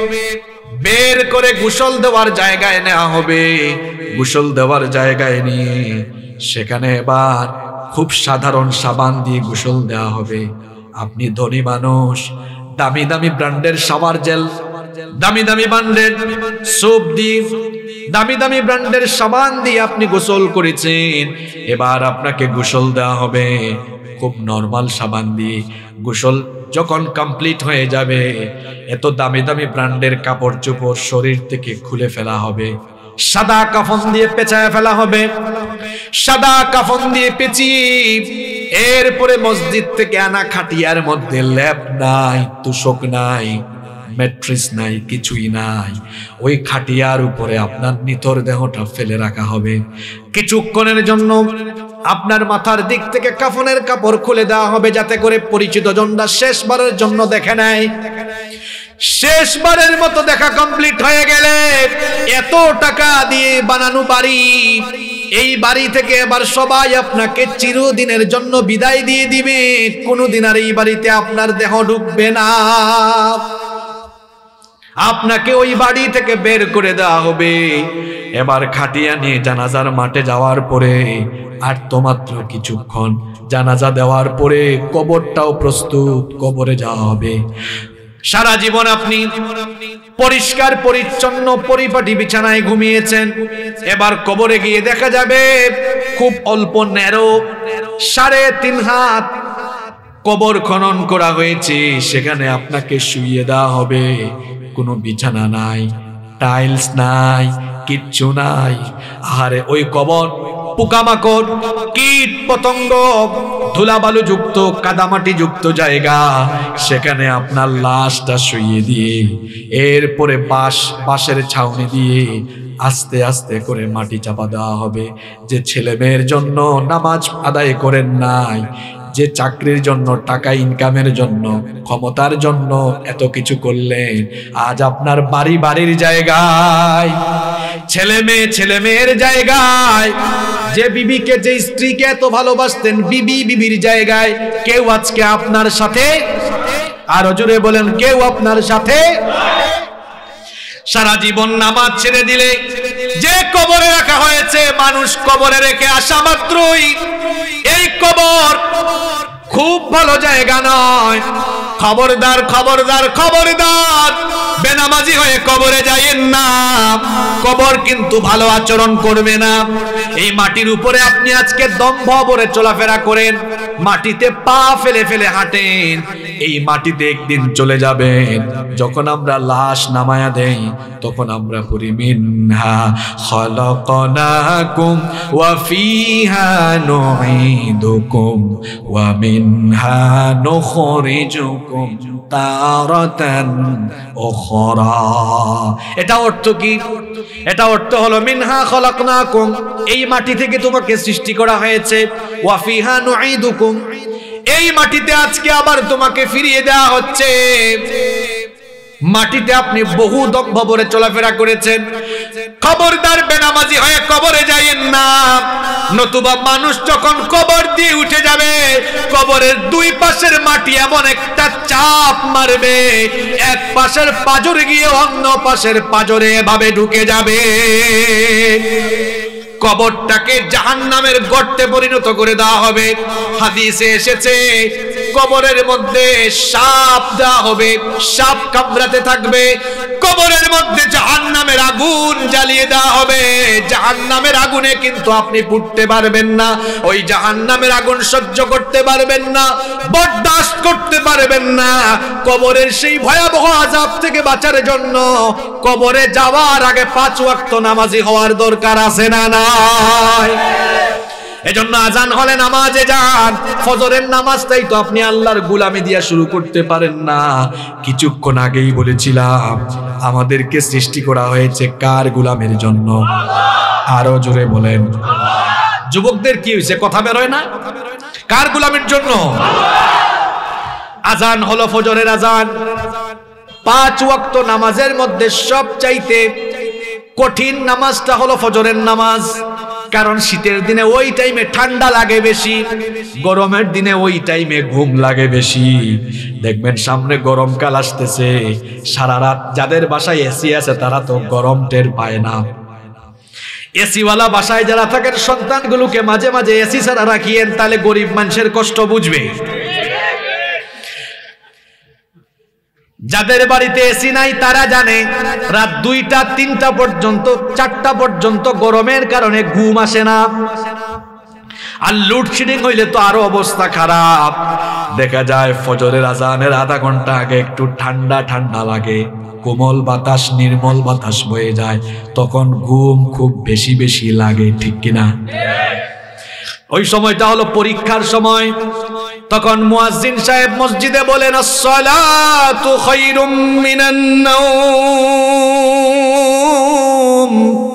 বের করে গোসল দেওয়ার জায়গায় নেওয়া হবে। গোসল দেওয়ার জায়গায় নিয়ে সেখানে এবার খুব সাধারণ সাবান দিয়ে গোসল দেওয়া হবে। আপনি ধনী মানুষ, দামি দামি ব্র্যান্ডের শাওয়ার জেল, দামি দামি ব্র্যান্ডের সোপ দিয়ে, দামি দামি ব্র্যান্ডের সাবান দিয়ে আপনি গোসল করেছেন, এবার আপনাকে গোসল দেওয়া হবে খুব নরমাল সাবান দিয়ে। গোসল যখন কমপ্লিট হয়ে যাবে, এত দামি দামি ব্র্যান্ডের কাপড় চোপড় শরীর থেকে খুলে ফেলা হবে, সাদা কাফন দিয়ে পেঁচায় ফেলা হবে। সাদা কাফন দিয়ে পেঁচিয়ে এরপরে মসজিদ থেকে আনা খাটিয়ার মধ্যে ল্যাপ নাই, তুষক নাই, ম্যাট্রেস নাই, কিছুই নাই, ওই খাটিয়ার উপরে আপনার নিথর দেহটা ফেলে রাখা হবে। কিছুক্ষণের জন্য আপনার মাথার দিক থেকে কাফনের কাপড় খুলে দেওয়া হবে, যাতে করে পরিচিত জনরা শেষবারের জন্য দেখে নেয়। শেষবারের মতো দেখা কমপ্লিট হয়ে গেলে এত টাকা দিয়ে বানানো বাড়ি, এই বাড়ি থেকে এবার সবাই আপনাকে চিরদিনের জন্য বিদায় দিয়ে দিবে। কোনোদিন আর এই বাড়িতে আপনার দেহ ঢুকবে না, আপনাকে ওই বাড়ি থেকে বের করে দেওয়া হবে। এবার খাটিয়া নিয়ে জানাজার মাঠে যাওয়ার পরে আর তো মাত্র কিছুক্ষণ, জানাজা দেওয়ার পরে কবরটাও প্রস্তুত, কবরে যাওয়া হবে। সারা জীবন আপনি পরিষ্কার পরিচ্ছন্ন পরিপাটি বিছানায় ঘুমিয়েছেন। এবার কবরে গিয়ে দেখা যাবে খুব অল্প ন্যারো, সাড়ে তিন হাত কবর খনন করা হয়েছে, সেখানে আপনাকে শুইয়ে দেওয়া হবে। কোনো বিছানা নাই, টাইলস নাই, কিচ্ছু নাই। আরে ওই কবর পোকামাকড়, কীট পতঙ্গ, ধুলাবালু যুক্ত, কাদামাটি যুক্ত জায়গা, সেখানে আপনার লাশটা শুইয়ে দিয়ে এরপরে বাঁশ বাঁশের ছাউনি দিয়ে আস্তে আস্তে করে মাটি চাপা দেওয়া হবে। যে ছেলে মেয়ের জন্য নামাজ আদায় করেন নাই, যে চাকরির জন্য, টাকা ইনকামের জন্য, ক্ষমতার জন্য এত কিছু করলেন, আজ আপনার বাড়ি বাড়ির জায়গায়, ছেলে মেয়ে ছেলে মেয়ের জায়গায়, যে বিবিকে যে স্ত্রীকে এত ভালোবাসতেন বিবি বিবির জায়গায়, কেউ আজকে আপনার সাথে, আরো জোরে বলেন, কেউ আপনার সাথে। সারা জীবন নামাজ ছেড়ে দিলে যে কবরে রাখা হয়েছে, মানুষ কবরে রেখে আসা মাত্রই এই কবর খুব ভালো জায়গা নয়। খবরদার খবরদার খবরদার, বেনামাজি হয়ে কবরে যাইয়েন না, কবর কিন্তু ভালো আচরণ করবে না। এই মাটির উপরে আপনি আজকে দম্ভ ভরে চলাফেরা করেন, মাটিতে পা ফেলে ফেলে হাঁটেন, এই মাটিতে একদিন চলে যাবেন। যখন আমরা লাশ নামায়া দেই তখন আমরা পড়ি মিনহা খলাকনাকুম ওয়া ফিহা নুঈদুকুম ওয়া মিনহা নুখরিজুকুম তারাতান উখরা। এটা অর্থ কি? এটা অর্থ হলো মিনহা খলাকনাকুম, এই মাটি থেকে তোমাকে সৃষ্টি করা হয়েছে, ওয়া ফিহা নুঈদুকুম, এই মাটিতে আজকে আবার তোমাকে ফিরিয়ে দেওয়া হচ্ছে। মাটিতে আপনি বহু দম্ভ ভরে চলাফেরা করেছেন, খবরদার বেনামাজি হয়ে কবরে যাইয়েন না, নতুবা মানুষ যখন কবর দিয়ে উঠে যাবে, কবরের দুই পাশের মাটি এমন একটা চাপ মারবে, এক পাশের পাঁজরে গিয়ে অন্য পাশের পাঁজরে এভাবে ঢুকে যাবে, কবরটাকে জাহান্নামের গর্তে পরিণত করে দেওয়া হবে। হাদিসে এসেছে কবরের মধ্যে সাপ দেওয়া হবে, সাপ কামড়াতে থাকবে, কবরের মধ্যে জাহান্নামের আগুন জ্বালিয়ে দেওয়া হবে। জাহান্নামের আগুনে কিন্তু আপনি পুড়তে পারবেন না, ওই জাহান্নামের আগুন সহ্য করতে পারবেন না, বরদাস্ত করতে পারবেন না। কবরের সেই ভয়াবহ আযাব থেকে বাঁচার জন্য কবরে যাওয়ার আগে পাঁচ ওয়াক্ত নামাজি হওয়ার দরকার আছে না নাই? এজন্য আজান হলে নামাজে যান। ফজরের নামাজটাই তো আপনি আল্লাহর গোলামি দিয়া শুরু করতে পারেন না। কিছুক্ষণ আগেই বলেছিলাম আমাদেরকে সৃষ্টি করা হয়েছে কার গোলামের জন্য? আরো জোরে বলেন। যুবকদের কি হয়েছে, কথা বেরোয় না? কার গোলামের জন্য? আজান হলো ফজরের আজান। পাঁচ ওয়াক্ত নামাজের মধ্যে সবচাইতে কঠিন নামাজটা হলো ফজরের নামাজ। কারণ শীতের দিনে ওই টাইমে ঠান্ডা লাগে বেশি, গরমের দিনে ওই টাইমে ঘুম লাগে বেশি। দেখবেন সামনে গরমকাল আসতেছে, সারা রাত যাদের বাসায় এসি আছে তারা তো গরম টের পায় না। এসিওয়ালা বাসায় যারা থাকেন সন্তানগুলোকে মাঝে মাঝে এসি ছাড়া রাখিয়েন, তাহলে গরিব মানুষের কষ্ট বুঝবে। যাদের বাড়িতে এসি নাই তারা জানে রাত দুইটা তিনটা পর্যন্ত, চারটা পর্যন্ত গরমের কারণে ঘুম আসে না। আর লোডশেডিং হইলে তো আরো অবস্থা খারাপ। দেখা যায় ফজরের আজানের আধা ঘন্টা আগে একটু ঠান্ডা ঠান্ডা লাগে, কোমল বাতাস, নির্মল বাতাস বয়ে যায়, তখন ঘুম খুব বেশি বেশি লাগে, ঠিক কিনা? ওই সময়টা হলো পরীক্ষার সময়। তখন মুয়াজ্জিন সাহেব মসজিদে বলেন, আসসালাতু খায়রুম মিনান নাওম,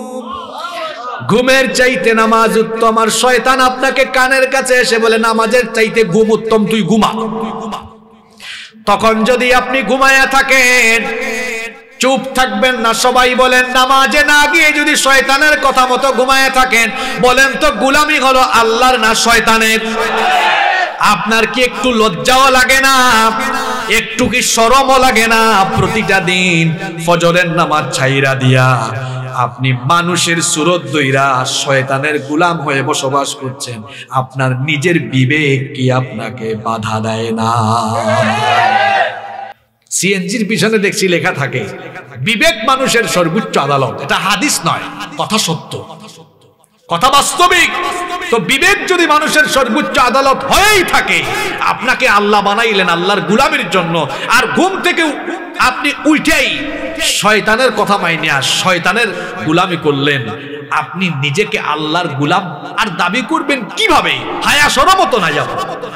ঘুমের চাইতে নামাজ উত্তম। আর শয়তান আপনাকে কানের কাছে এসে বলে নামাজের চাইতে ঘুম উত্তম, তুই ঘুমা। তখন যদি আপনি ঘুমায়া থাকেন, চুপ থাকবেন না। সবাই বলেন নামাজে না গিয়ে যদি শয়তানের কথা মতো ঘুমায়া থাকেন, বলেন তো গোলামি হলো আল্লাহর না শয়তানের? আপনার কি একটু লজ্জাও লাগে না? একটু কি শরমও লাগে না? প্রতিটা দিন ফজরের নামাজ ছাইরা দিয়া আপনি মানুষের সুরত দইরা শয়তানের গোলাম হয়ে বসবাস করছেন। আপনার নিজের বিবেক কি আপনাকে বাধা দেয় না? সিএনজির পিছনে দেখছি লেখা থাকে বিবেক মানুষের সর্বোচ্চ আদালত। এটা হাদিস নয়, কথা সত্য, কথা বাস্তবিক। তো বিবেক যদি মানুষের সর্বোচ্চ আদালত হয়েই থাকে, আপনাকে আল্লাহ বানাইলেন আল্লাহর গোলামের জন্য, আর ঘুম থেকে আপনি উঠেই শয়তানের কথা মাইনে আর শয়তানের গোলামি করলেন, আপনি নিজেকে আল্লাহর গোলাম আর দাবি করবেন কিভাবে? হায়া শরমত না যাব।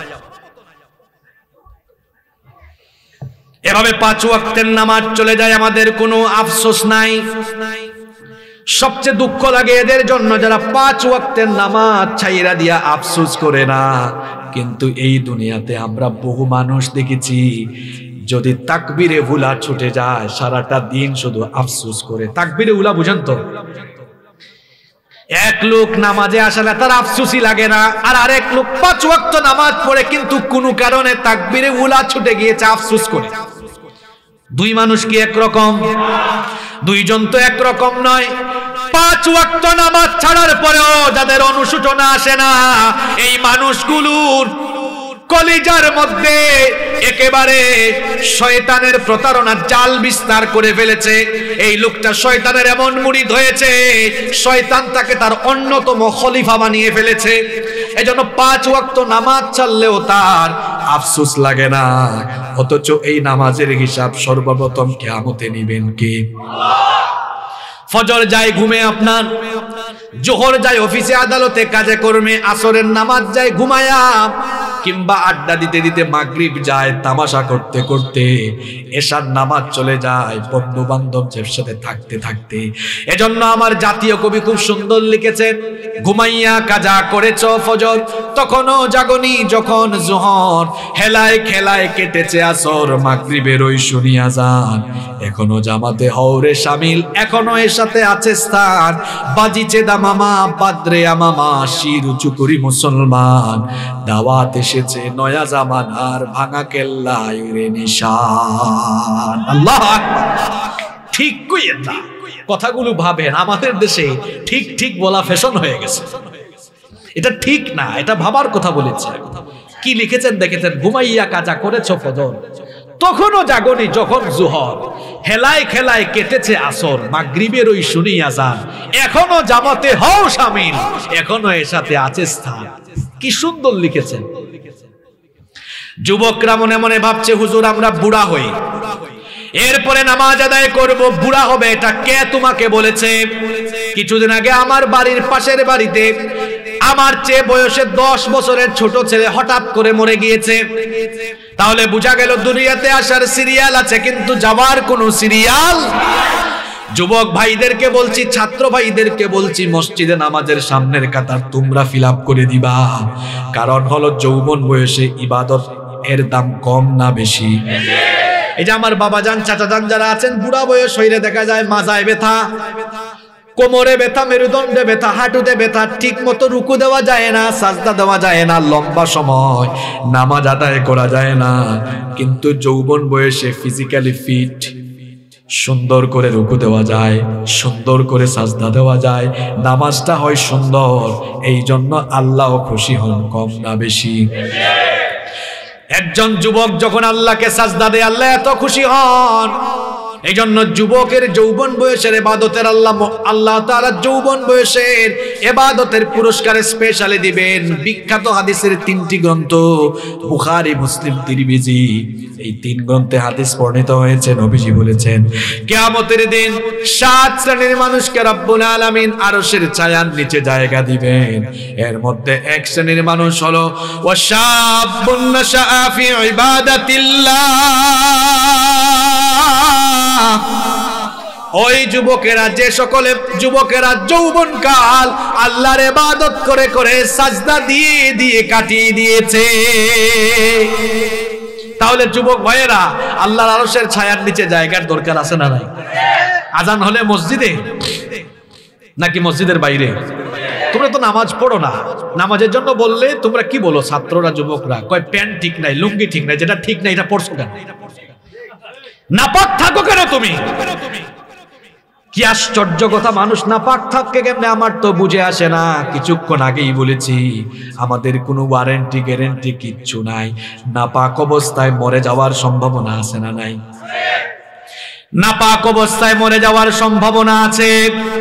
এভাবে পাঁচ ওয়াক্তের নামাজ চলে যায়, আমাদের কোনো আফসোস নাই। সবচেয়ে দুঃখ লাগে এদের জন্য যারা পাঁচ ওয়াক্তের নামাজ ছাইরা দিয়া আফসোস করে না। কিন্তু এই দুনিয়াতে আমরা বহু মানুষ দেখেছি, যদি তাকবীরে উলা ছুটে যায় সারাটা দিন শুধু আফসোস করে। তাকবীরে উলা বুঝেন তো? এক লোক নামাজে আসলে তার আফসোসই লাগে না, আর আরেক লোক পাঁচ ওয়াক্ত নামাজ পড়ে কিন্তু কোনো কারণে তাকবীরে উলা ছুটে গিয়েছে, আফসোস করে। দুই মানুষ কি একরকম? দুইজন তো একরকম নয়। পাঁচ ওয়াক্ত নামাজ ছাড়ার পরেও যাদের অনুশোচনা আসে না, এই মানুষগুলোর কলিজার মধ্যে একেবারে শয়তানের প্রতারণা জাল বিস্তার করে ফেলেছে। এই লোকটা শয়তানের এমন মুরিদ হয়েছে, শয়তান তাকে তার অন্যতম খলিফা বানিয়ে ফেলেছে। এজন্য পাঁচ ওয়াক্ত নামাজ ছাড়লেও তার আফসোস লাগে না, অথচ এই নামাজের হিসাব সর্বপ্রথম কিয়ামতে নিবেন কে? ফজর যায় ঘুমে আপনার, জোহর যায় অফিসে আদালতে কাজে কর্মে, আসরের নামাজ যায় ঘুমায়া, কিংবা আড্ডা দিতে দিতে মাগরিব যায় তামাশা করতে করতে, এশার নামাজ চলে যায় বন্ধু বান্ধবদের সাথে থাকতে থাকতে। এজন্য আমার জাতীয় কবি খুব সুন্দর লিখেছেন, ঘুমাইয়া কাজা করেছ ফজর, তখনও জাগনি যখন জোহর, হেলায় খেলায় কেটেছে আসর, মাগরিবের ওই শুনিয়া যান, এখনো জামাতে হওরে শামিল, এখনো এর সাথে আছে স্থান, বাজিছে দামামা বাদরে আমামা, শির উঁচু করি মুসলমান, দাওয়াত এসেছে নয়া জামানার, ভাঙা কেল্লায় রে নিশান। আল্লাহ ঠিক কইয়েন না, কথাগুলো ভাবেন। আমাদের দেশে ঠিক ঠিক বলা ফ্যাশন হয়ে গেছে, এটা ঠিক না, এটা ভাবার কথা বলেছে। কি লিখেছেন দেখেছেন, ঘুমাইয়া কাজা করেছ ফজর, তখনও জাগনি যখন জোহর, হেলায় খেলায় কেটেছে আসর, মাগরিবের ওই শুনিয়া যান, এখনো জামাতে হও শামিল, এখনো এর সাথে আছে স্থান। কি সুন্দর লিখেছেন। যুবকরা মনে মনে ভাবছে, হুজুর আমরা বুড়া হই, এরপরে নামাজ আদায় করব, বুড়া হবে, এটা কে তোমাকে বলেছে? কিছুদিন আগে আমার বাড়ির পাশের বাড়িতে আমার চেয়ে বয়সে দশ বছরের ছোট ছেলে হঠাৎ করে মরে গিয়েছে। তাহলে বোঝা গেল দুনিয়াতে আসার সিরিয়াল আছে, কিন্তু যাওয়ার কোনো সিরিয়াল। যুবক ভাইদেরকে বলছি, ছাত্র ভাইদেরকে বলছি, মসজিদে নামাজের সামনের কাতার তোমরা ফিল আপ করে দিবা। কারণ হলো যৌবন বয়সে ইবাদত এর দাম কম না বেশি? এই যে আমার বাবা যান চাচা যান যারা আছেন, বুড়া বয়স হইলে দেখা যায় মাজায় ব্যথা, কোমরে ব্যথা, মেরুদণ্ডে ব্যথা, হাঁটুতে ব্যথা, ঠিক মতো রুকু দেওয়া যায় না, সাজদা দেওয়া যায় না, লম্বা সময় নামাজ আদায় করা যায় না। কিন্তু যৌবন বয়সে ফিজিক্যালি ফিট, সুন্দর করে রুকু দেওয়া যায়, সুন্দর করে সাজদা দেওয়া যায়, নামাজটা হয় সুন্দর। এই জন্য আল্লাহ খুশি হন কম না বেশি? একজন যুবক যখন আল্লাহকে সাজদা দেয় আল্লাহ এত খুশি হন। এই জন্য যুবকের যৌবন বয়সের ইবাদতের আল্লাহ আল্লাহ তাআলা যৌবন বয়সের ইবাদতের পুরস্কার স্পেশালি দিবেন। বিখ্যাত হাদিসের তিনটি গ্রন্থ বুখারী, মুসলিম, তিরমিজি, এই তিন গ্রন্থে হাদিস বর্ণিত হয়েছে। নবীজি বলেছেন কিয়ামতের দিন সাত শ্রেণীর মানুষকে রব্বুল আলামিন আরশের ছায়ার নিচে জায়গা দিবেন। এর মধ্যে এক শ্রেণীর মানুষ হলো ওয়াশাবুন নাশআ ফি ইবাদাতিল্লাহ। ওই যুবকেরা, যে সকলে যুবকেরা যৌবন কাল আল্লাহর ইবাদত করে করে সাজদা দিয়ে দিয়ে কাটিয়ে দিয়েছে। তাহলে যুবক ভাইয়েরা, আল্লাহর আরশের ছায়ার নিচে জায়গার দরকার আছে না নাই? আজান হলে মসজিদে নাকি মসজিদের বাইরে? তোমরা তো নামাজ পড়ো না, নামাজের জন্য বললে তোমরা কি বলো? ছাত্ররা, যুবকরা কয় প্যান্ট ঠিক নাই, লুঙ্গি ঠিক নাই, যেটা ঠিক নাই এটা পড়ছো কেন? নাপাক থাকো কেন তুমি? কি আশ্চর্য কথা, মানুষ নাপাক থাকে কেমনে আমার তো বুঝে আসে না। কিছুক্ষণ আগেই বলেছি আমাদের কোনো ওয়ারেন্টি গ্যারেন্টি কিচ্ছু নাই, নাপাক অবস্থায় মরে যাওয়ার সম্ভাবনা আছে না নাই? নাপাক অবস্থায় মরে যাওয়ার সম্ভাবনা আছে।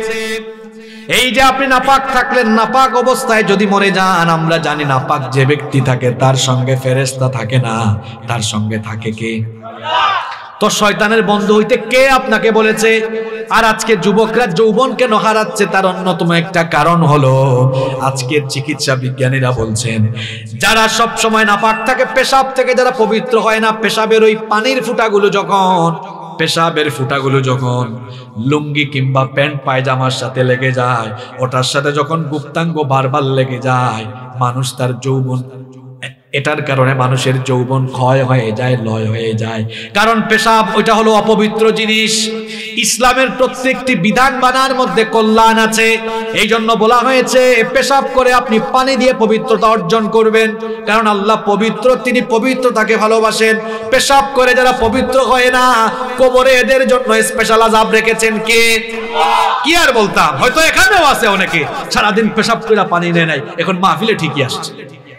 এই যে আপনি নাপাক থাকলেন, নাপাক অবস্থায় যদি মরে যান, আমরা জানি নাপাক যে ব্যক্তি থাকে তার সঙ্গে ফেরেশতা থাকে না, তার সঙ্গে থাকে কে? তো শয়তানের বন্ধু হইতে কে আপনাকে বলেছে? আর আজকে যুবকরা যৌবন কেন হারাচ্ছে, তার অন্যতম একটা কারণ হলো আজকের চিকিৎসা বিজ্ঞানীরা বলছেন যারা সব সময় নাপাক থাকে, পেশাব থেকে যারা পবিত্র হয় না, পেশাবের ওই পানির ফুটাগুলো যখন পেশাবের ফুটাগুলো যখন লুঙ্গি কিংবা প্যান্ট পায়জামার সাথে লেগে যায়, ওটার সাথে যখন গুপ্তাঙ্গ বারবার লেগে যায়, মানুষ তার যৌবন, এটার কারণে মানুষের যৌবন ক্ষয় হয়ে যায়, লয় হয়ে যায়। কারণ পেশাব ওইটা হলো অপবিত্র জিনিস। ইসলামের প্রত্যেকটি বিধান বানার মধ্যে কল্যাণ আছে। এই জন্য বলা হয়েছে পেশাব করে আপনি পানি দিয়ে পবিত্রতা অর্জন করবেন, কারণ আল্লাহ পবিত্র, তিনি পবিত্রতাকে ভালোবাসেন। পেশাব করে যারা পবিত্র হয় না, কবরে এদের জন্য স্পেশাল আযাব রেখেছেন কে? কি আর বলতাম, হয়তো এখানেও আছে অনেকে সারাদিন পেশাব করে পানি নেয় নাই, এখন মাহফিলে ঠিকই আসছে,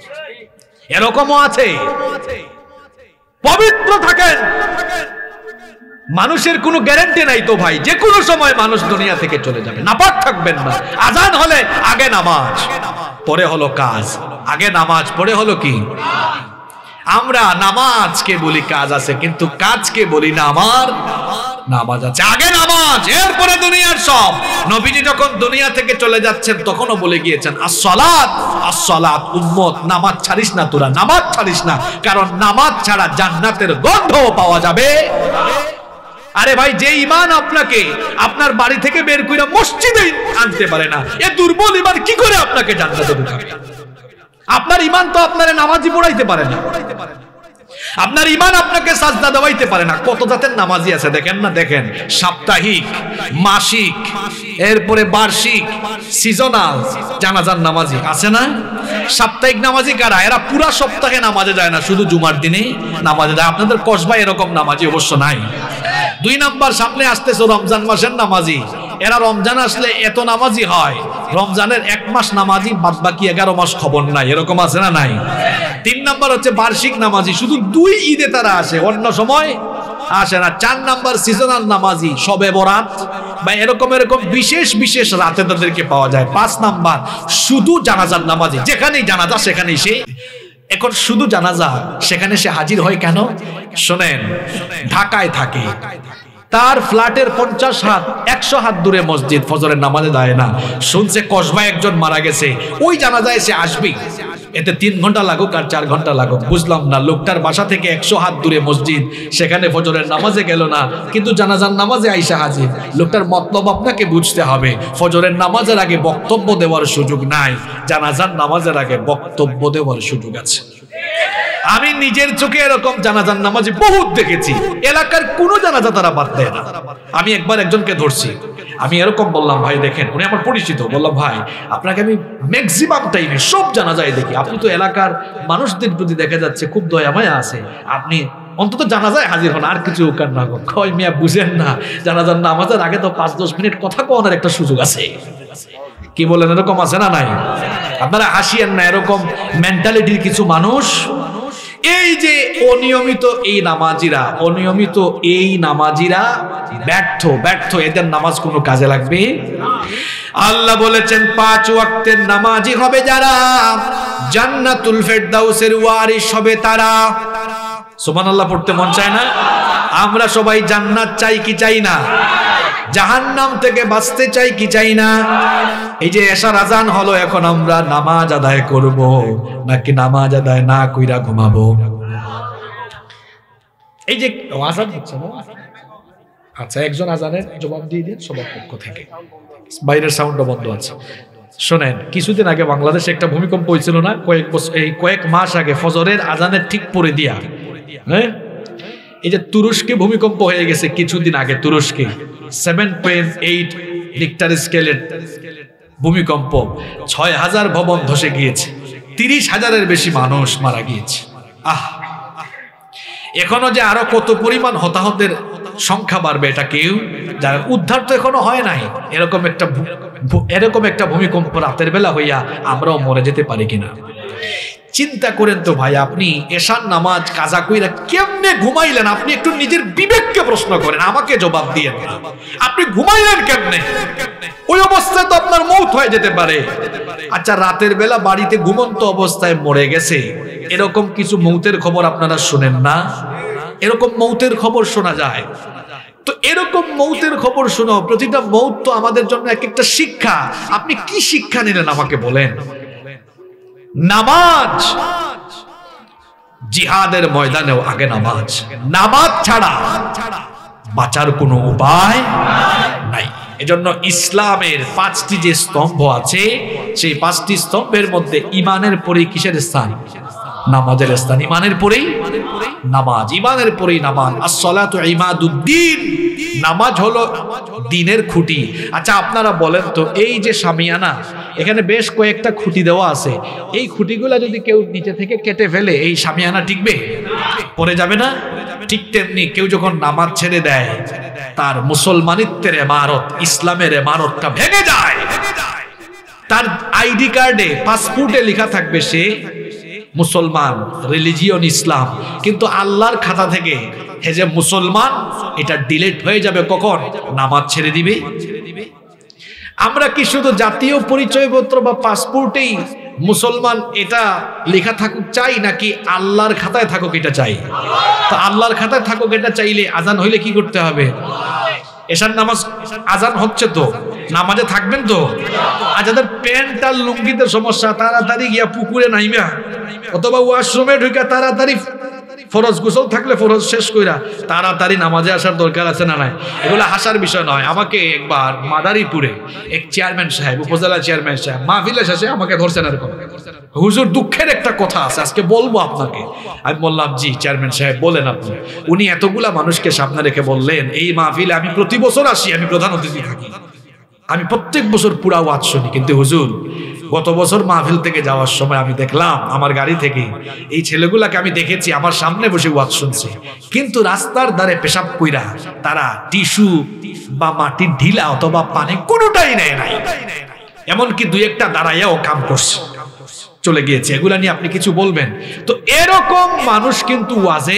এরকমও আছে। পবিত্র থাকেন, মানুষের কোনো গ্যারান্টি নাই তো ভাই, যে কোনো সময় মানুষ দুনিয়া থেকে চলে যাবে। নাপাক থাকবেন না। আজান হলে আগে নামাজ, পরে হলো কাজ। আগে নামাজ, পরে হলো কি? আমরা নামাজকে বলি কাজ আছে, কিন্তু কাজকে বলি না আমার নামাজ আছে। আগে নামাজ, এরপরে দুনিয়ার সব। নবীজি যখন দুনিয়া থেকে চলে যাচ্ছেন তখনও বলে গিয়েছেন আসসালাত আসসালাত, উম্মত নামাজ ছাড়িস না, তোরা নামাজ ছাড়িস না, কারণ নামাজ ছাড়া জান্নাতের গন্ধ পাওয়া যাবে। আরে ভাই, যে ঈমান আপনাকে আপনার বাড়ি থেকে বের করে মসজিদে আনতে পারে না, এ দুর্বল ঈমান কি করে আপনাকে জান্নাতে ঢুকাবে? আপনার ঈমান তো আপনারে নামাজি পড়াইতে পারে না, আপনার ঈমান আপনাকে সাজদা দেওয়াইতে পারে না। কত জাতের নামাজি আছে দেখেন না, দেখেন সাপ্তাহিক, মাসিক, এরপরে বার্ষিক, সিজনাল জানাজার নামাজি আছে না? সাপ্তাহিক নামাজি কারা? এরা পুরা সপ্তাহে নামাজে যায় না, শুধু জুমার দিনে নামাজে যায়। আপনাদের কসবায় এরকম নামাজি অবশ্য নাই। দুই নাম্বার, সামনে আসতেছে রমজান মাসের নামাজি, এরা রমজান আসলে এত নামাজি হয়, রমজানের এক মাস নামাজি, বাদ বাকি এগারো মাস খবর নাই, এরকম আছে না নাই? তিন নাম্বার হচ্ছে বার্ষিক নামাজি, শুধু দুই ঈদে তারা আসে, অন্য সময় আসে না। চার নাম্বার সিজনাল নামাজি, শবে বরাত বা এরকম এরকম বিশেষ বিশেষ রাতে তাদেরকে পাওয়া যায়। পাঁচ নাম্বার শুধু জানাজার নামাজি, যেখানেই জানাজা সেখানেই সে, এখন শুধু জানাজা সেখানে সে হাজির হয় কেন? শোনেন, ঢাকায় থাকে, তার ফ্ল্যাটের পঞ্চাশ হাত একশো হাত দূরে মসজিদ, ফজরের নামাজে দেয় না, শুনছে কসবায় একজন মারা গেছে, ওই জানাজায় সে আসবেই। এতে তিন ঘন্টা লাগুক আর চার ঘন্টা লাগুক বুঝলাম না, লোকটার বাসা থেকে একশো হাত দূরে মসজিদ, সেখানে ফজরের নামাজে গেল না, কিন্তু জানাজার নামাজে আইসা হাজির। লোকটার মতলব আপনাকে বুঝতে হবে, ফজরের নামাজের আগে বক্তব্য দেওয়ার সুযোগ নাই, জানাজার নামাজের আগে বক্তব্য দেওয়ার সুযোগ আছে। আমি নিজের চোখে এরকম জানাজার নামাজি বহুত দেখেছি, এলাকার কোনো জানাজা তারা বাদ দেয় না। আমি একবার একজনকে ধরছি, আমি এরকম বললাম, ভাই দেখেন, উনি আমার পরিচিত, বললাম ভাই আপনাকে আমি ম্যাক্সিমাম টাইমে সব জানাজায় দেখি, আপনি তো এলাকার মানুষদের প্রতি দেখা যাচ্ছে খুব দয়া মায়া আছে, আপনি অন্তত জানাজায় হাজির হন, আর কিছু কার না কয় মিয়া, বুঝেন না জানাজার নামাজের আগে তো পাঁচ দশ মিনিট কথা কওয়ার একটা সুযোগ আছে। কি বলেন, এরকম আছে না নাই? আপনারা হাসিয়েন না, এরকম মেন্টালিটির কিছু মানুষ। এই যে অনিয়মিত এই নামাজিরা, অনিয়মিত এই নামাজিরা ব্যর্থ ব্যর্থ এদের নামাজ কোনো কাজে লাগবে? আল্লাহ বলেছেন পাঁচ ওয়াক্তের নামাজি হবে যারা, জান্নাতুল ফেরদাউসের ওয়ারিস হবে তারা। সুবহানাল্লাহ পড়তে মন চায় না? আমরা সবাই জান্নাত চাই কি চাই না? জাহান্নাম থেকে বাঁচতে চাই কি চাই না? এই যে এশার আজান হলো, এখন আমরা নামাজ আদায় করব নাকি নামাজ আদায় না কইরা ঘুমাবো? এই যে আজান হচ্ছে না, আচ্ছা একজন আজানের জবাব দিয়ে দিন সবার পক্ষ থেকে, বাইরের সাউন্ডও বন্ধ আছে। শোনেন, কিছুদিন আগে বাংলাদেশে একটা ভূমিকম্প হয়েছিল না, কয়েক বছর এই কয়েক মাস আগে, ফজরের আজানের ঠিক পরে দিয়া, হ্যাঁ, এই যে তুরস্কে ভূমিকম্প হয়ে গেছে কিছুদিন আগে, তুরস্কে সেভেন পয়েন্ট এইট রিক্টার স্কেলের ভূমিকম্প, ছয় হাজার ভবন ধসে গিয়েছে, তিরিশ হাজারের বেশি মানুষ মারা গিয়েছে। আহ, এখনো যে আরো কত পরিমাণ হতাহতের সংখ্যা বাড়বে এটা কেউ যারা, উদ্ধার তো এখনো হয় নাই। এরকম একটা এরকম একটা ভূমিকম্প রাতের বেলা হইয়া আমরাও মরে যেতে পারি কিনা? চিন্তা করেন তো ভাই, আপনি এশার নামাজ কাজা কইরা কেমনে ঘুমাইলেন? আপনি একটু নিজের বিবেককে প্রশ্ন করেন, আমাকে জবাব দিয়েন না। আপনি ঘুমাইলেন কেমনে? ওই অবস্থায় তো আপনার মৌত হয়ে যেতে পারে। আচ্ছা, রাতের বেলা বাড়িতে ঘুমন্ত অবস্থায় মরে গেছে, এরকম কিছু মৌতের খবর আপনারা শুনেন না? এরকম মৌতের খবর শোনা যায়। তো এরকম মৌতের খবর শোনো, প্রতিটা মৌত তো আমাদের জন্য এক একটা শিক্ষা। আপনি কি শিক্ষা নিলেন আমাকে বলেন? নামাজ, জিহাদের ময়দানেও আগে নামাজ। নামাজ ছাড়া বাঁচার কোনো উপায় নাই। এজন্য ইসলামের পাঁচটি যে স্তম্ভ আছে, সেই পাঁচটি স্তম্ভের মধ্যে ইমানের পরেই কিসের স্থান? নামাজের স্থান। ইমানের পরেই নামাজ, ইমানের পরেই নামাজ। আসসালাতু ইমাদুদ্দিন, নামাজ হলো দ্বীনের খুঁটি। আচ্ছা, আপনারা বলেন তো, এই যে শামিয়ানা, এখানে বেশ কয়েকটা খুঁটি দেওয়া আছে, এই খুঁটিগুলা যদি কেউ নিচে থেকে কেটে ফেলে, এই শামিয়ানা টিকবে? পড়ে যাবে না? ঠিক তেমনি কেউ যখন নামাজ ছেড়ে দেয়, তার মুসলমানিত্বের ইমারত, ইসলামের ইমারতটা ভেঙে যায়। তার আইডি কার্ডে, পাসপোর্টে লেখা থাকবে সে মুসলমান, রিলিজিয়ন ইসলাম, কিন্তু আল্লাহর খাতা থেকে হে যে মুসলমান, এটা ডিলিট হয়ে যাবে কখন? নামাজ ছেড়ে দিবে। আমরা কি শুধু জাতীয় পরিচয়পত্র বা পাসপোর্টেই মুসলমান এটা লেখা থাকুক চাই, নাকি আল্লাহর খাতায় থাকুক এটা চাই? তো আল্লাহর খাতায় থাকুক এটা চাইলে আজান হইলে কি করতে হবে? এশার নামাজ আজান হচ্ছে তো, নামাজে থাকবেন তো? আর যাদের প্যান্ট আর লুঙ্গিতে সমস্যা, তাড়াতাড়ি গিয়া পুকুরে নাইমা অথবা ওয়াশরুমে ঢুকে তাড়াতাড়ি ফরজ গোসল থাকলে ফরজ শেষ কইরা তাড়াতাড়ি নামাজে আসার দরকার আছে না নাই? এগুলো হাসার বিষয় নয়। আমাকে একবার মাদারীপুরে এক চেয়ারম্যান সাহেব, উপজেলা চেয়ারম্যান সাহেব, মাহফিলে শেষে আমাকে ধরছেন এরকম, হুজুর দুঃখের একটা কথা আছে, আজকে বলবো আপনাকে। আমি বললাম, জি চেয়ারম্যান সাহেব বলেন আপনি। উনি এতগুলা মানুষকে সামনে রেখে বললেন, এই মাহফিলে আমি প্রতি বছর আসি, আমি প্রধান অতিথি থাকি, আমি প্রত্যেক বছর পুরা ওয়াজ শুনি, কিন্তু হুজুর গত বছর মাহফিল থেকে যাওয়ার সময় আমি দেখলাম আমার গাড়ি থেকে এই ছেলেগুলাকে আমি দেখেছি আমার সামনে বসে ওয়াজ শুনছে, কিন্তু রাস্তার ধারে পেশাব কইরা তারা টিস্যু বা মাটির ঢিলা অথবা পানি কোনোটাই নেয় নাই, এমনকি দুই একটা দাঁড়াইয়াও কাম করছে, চলে গিয়েছে। এগুলা নিয়ে আপনি কিছু বলবেন? তো এরকম মানুষ কিন্তু ওয়াজে,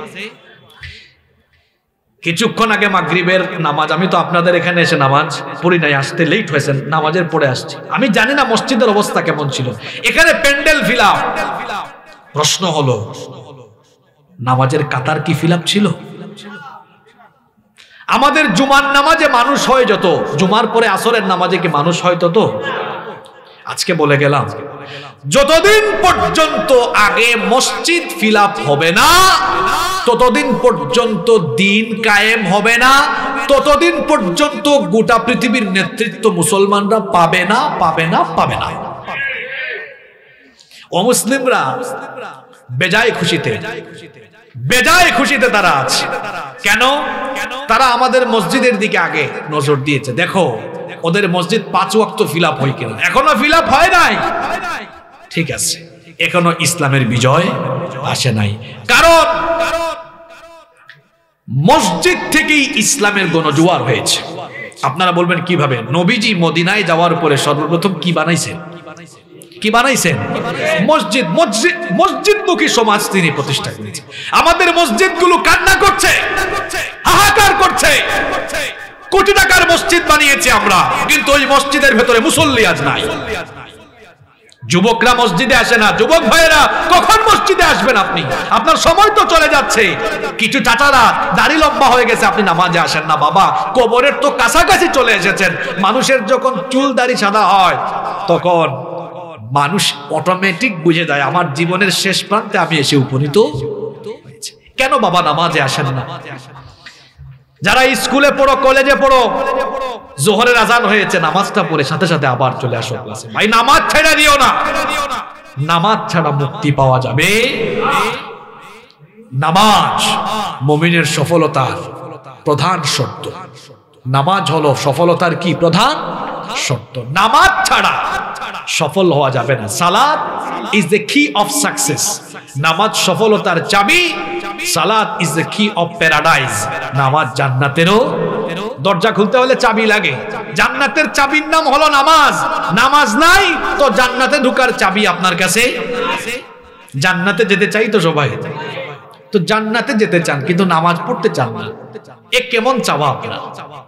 কিছুক্ষণ আগে মাগরিবের নামাজ, আমি তো আপনাদের এখানে এসে নামাজ পড়ি নাই, আসতে লেট হয়েছেন, নামাজের পরে আসছি, আমি জানি না মসজিদের অবস্থা কেমন ছিল। এখানে প্যান্ডেল ফিল আপ। প্রশ্ন হলো, নামাজের কাতার কি ফিল আপ ছিল? আমাদের জুমার নামাজে মানুষ হয় যত, জুমার পরে আসরের নামাজে কি মানুষ হয় তত? আজকে বলে গেলাম, যতদিন পর্যন্ত আগে মসজিদ ফিল আপ হবে না, ততদিন পর্যন্ত দিন কায়েম হবে না, ততদিন পর্যন্ত গোটা পৃথিবীর নেতৃত্ব মুসলমানরা পাবে না, পাবে না, পাবে না। অমুসলিমরা বেজায় খুশিতে, বেজায় খুশিতে তারা আছে। কেন? তারা আমাদের মসজিদের দিকে আগে নজর দিয়েছে। দেখো ওদের মসজিদ পাঁচ ওয়াক্ত ফিল আপ হয় কিনা। এখনো ফিল আপ হয় নাই, ঠিক আছে, এখনো ইসলামের বিজয় আসে নাই। কারণ মসজিদ থেকেই ইসলামের গণজোয়ার হয়েছে। আপনারা বলবেন কিভাবে? নবীজি মদিনায় যাওয়ার পরে সর্বপ্রথম কি বানাইছেন? কি বানাইছেন? মসজিদ। মসজিদ মসজিদমুখী সমাজ তিনি প্রতিষ্ঠা করেছেন। আমাদের মসজিদগুলো কান্না করছে, হাহাকার করছে, কোটি টাকার মসজিদ বানিয়েছে আমরা, কিন্তু ওই মসজিদের ভেতরে মুসল্লি আজ নাই। যুবকরা মসজিদে আসে না। যুবক ভাইয়েরা কখন মসজিদে আসবেন আপনি? আপনার সময় তো চলে যাচ্ছে। কিছু চাচারা দাড়ি লম্বা হয়ে গেছে, আপনি নামাজে আসেন না। বাবা, কবরের তো কাছাকাছি চলে এসেছেন। মানুষের যখন চুল দাড়ি সাদা হয়, তখন মানুষ অটোমেটিক বুঝে যায় আমার জীবনের শেষ প্রান্তে আমি এসে উপনীত হয়েছি। কেন বাবা নামাজে আসেন না? যারা স্কুলে পড়ো, কলেজে পড়ো, জোহরের আজান হয়েছে, নামাজটা পড়ে সাথে সাথে আবার চলে আসো ক্লাসে। ভাই নামাজ ছেড়ে দিও না। নামাজ ছাড়া মুক্তি পাওয়া যাবে। নামাজ মুমিনের সফলতার প্রধান শর্ত। নামাজ হলো সফলতার কি প্রধান শর্ত। নামাজ ছাড়া সফল হওয়া যাবে না। Salat is the key of success. নামাজ সফলতার চাবি। Salat is the key of paradise. নামাজ জান্নাতেরও দরজা খুলতে হলে চাবি লাগে। জান্নাতের চাবির নাম হলো নামাজ। নামাজ নাই তো জান্নাতে ঢোকার চাবি আপনার কাছে জান্নাতে যেতে চাই তো সবাই, তো জান্নাতে যেতে চান কিন্তু নামাজ পড়তে চান না, এ কেমন চাওয়া আপনারা?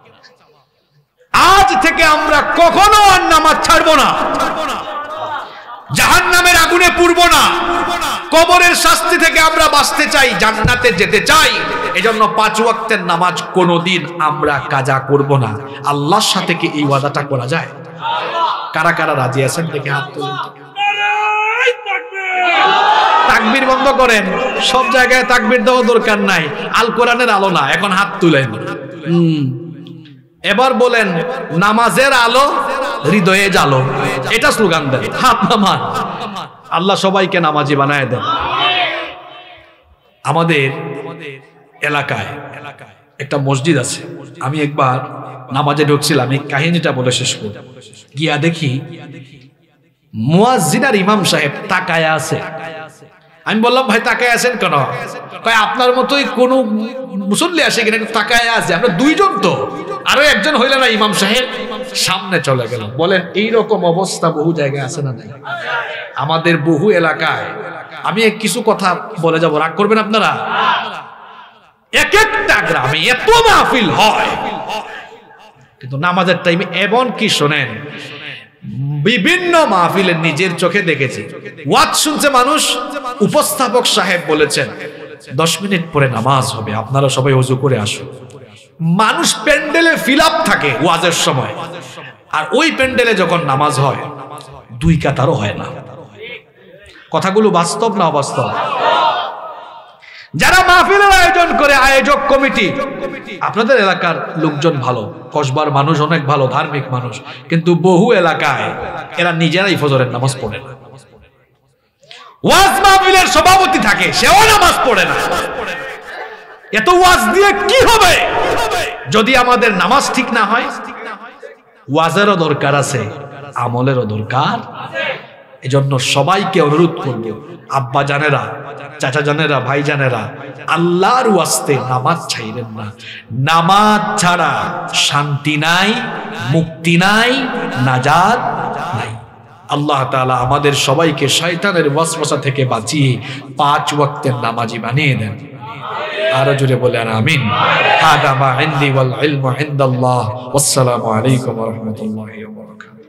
আজ থেকে আমরা কখনো আর নামাজ ছাড়বো না, জাহান্নামের আগুনে পুড়বো না, কবরের শাস্তি থেকে আমরা বাঁচতে চাই, জান্নাতে যেতে চাই। এজন্য পাঁচ ওয়াক্তের নামাজ কোনোদিন আমরা কাজা করব না। আল্লাহর সাথে কি এই ওয়াদাটা করা যায়? কারা কারা রাজি আছেন দেখে হাত তুলেন। তাকবীর বন্ধ করেন, সব জায়গায় তাকবীর দেওয়া দরকার নাই, আল কোরআনের আলো না, এখন হাত তুলেন। হুম এবার বলেন নামাজের আলো হৃদয়ে জালো, এটা স্লোগান দেন, হাত নামান। আল্লাহ সবাইকে নামাজি বানায় দেন। আমাদের এলাকায় একটা মসজিদ আছে, আমি একবার নামাজে ঢুকছিলাম, এই কাহিনীটা বলে শেষ করব। গিয়া দেখি মুয়াজ্জিন আর ইমাম সাহেব তাকায় আছে। আমি বললাম ভাই তাকায় আছেন কেন? কয় আপনার মতোই কোন মুসল্লি আসে কিনা তাকায় আছে, আমরা দুইজন তো, আরো একজন হইলে না ইমাম সাহেব সামনে চলে গেল। বলেন এইরকম অবস্থা বহু জায়গায় আছে না? নাই? আমাদের বহু এলাকায়, আমি কিছু কথা বলে যাব, রাগ করবেন আপনারা। এক একটা গ্রামে এত মাহফিল হয়, কিন্তু নামাজের টাইমে এমন কি শোনেন, বিভিন্ন মাহফিলে নিজের চোখে দেখেছি, ওয়াজ শুনছে মানুষ, উপস্থাপক সাহেব বলেছেন দশ মিনিট পরে নামাজ হবে, আপনারা সবাই ওযু করে আসুন। মানুষ প্যান্ডেলে ফিল আপ থাকে ওয়াজের সময়, আর ওই প্যান্ডেলে যখন নামাজ হয় দুই কাতারও হয় না। কথাগুলো বাস্তব না অবাস্তব? যারা মাহফিলের আয়োজন করে, আয়োজক কমিটি, আপনাদের এলাকার লোকজন ভালো, কসবার মানুষ অনেক ভালো, ধার্মিক মানুষ, কিন্তু বহু এলাকায় এরা নিজেরাই ফজরের নামাজ পড়ে না। ওয়াজ মাহফিলের সভাপতি থাকে, সেও নামাজ পড়ে না। এত ওয়াজ দিয়ে কি হবে যদি আমাদের নামাজ ঠিক না হয়? ওয়াজেরও দরকার আছে, আমলেরও দরকার। এজন্য সবাইকে অনুরোধ করব, আব্বা জানেরা, চাচা জানেরা, ভাই জানেরা, আল্লাহর ওয়াস্তে নামাজ ছাইরেন না। নামাজ ছাড়া শান্তি নাই, মুক্তি নাই, নাজাত নাই। আল্লাহ তাআলা আমাদের সবাইকে শয়তানের ওয়াসওয়াসা থেকে বাঁচিয়ে পাঁচ ওয়াক্তের নামাজি বানিয়ে দেন। আরো জোরে বলেন আমিন। হাদা মা ইনদি ওয়াল ইলমু ইনদাল্লাহ। ওয়াসসালামু আলাইকুম ওয়া রাহমাতুল্লাহি ওয়া বারাকাতুহু।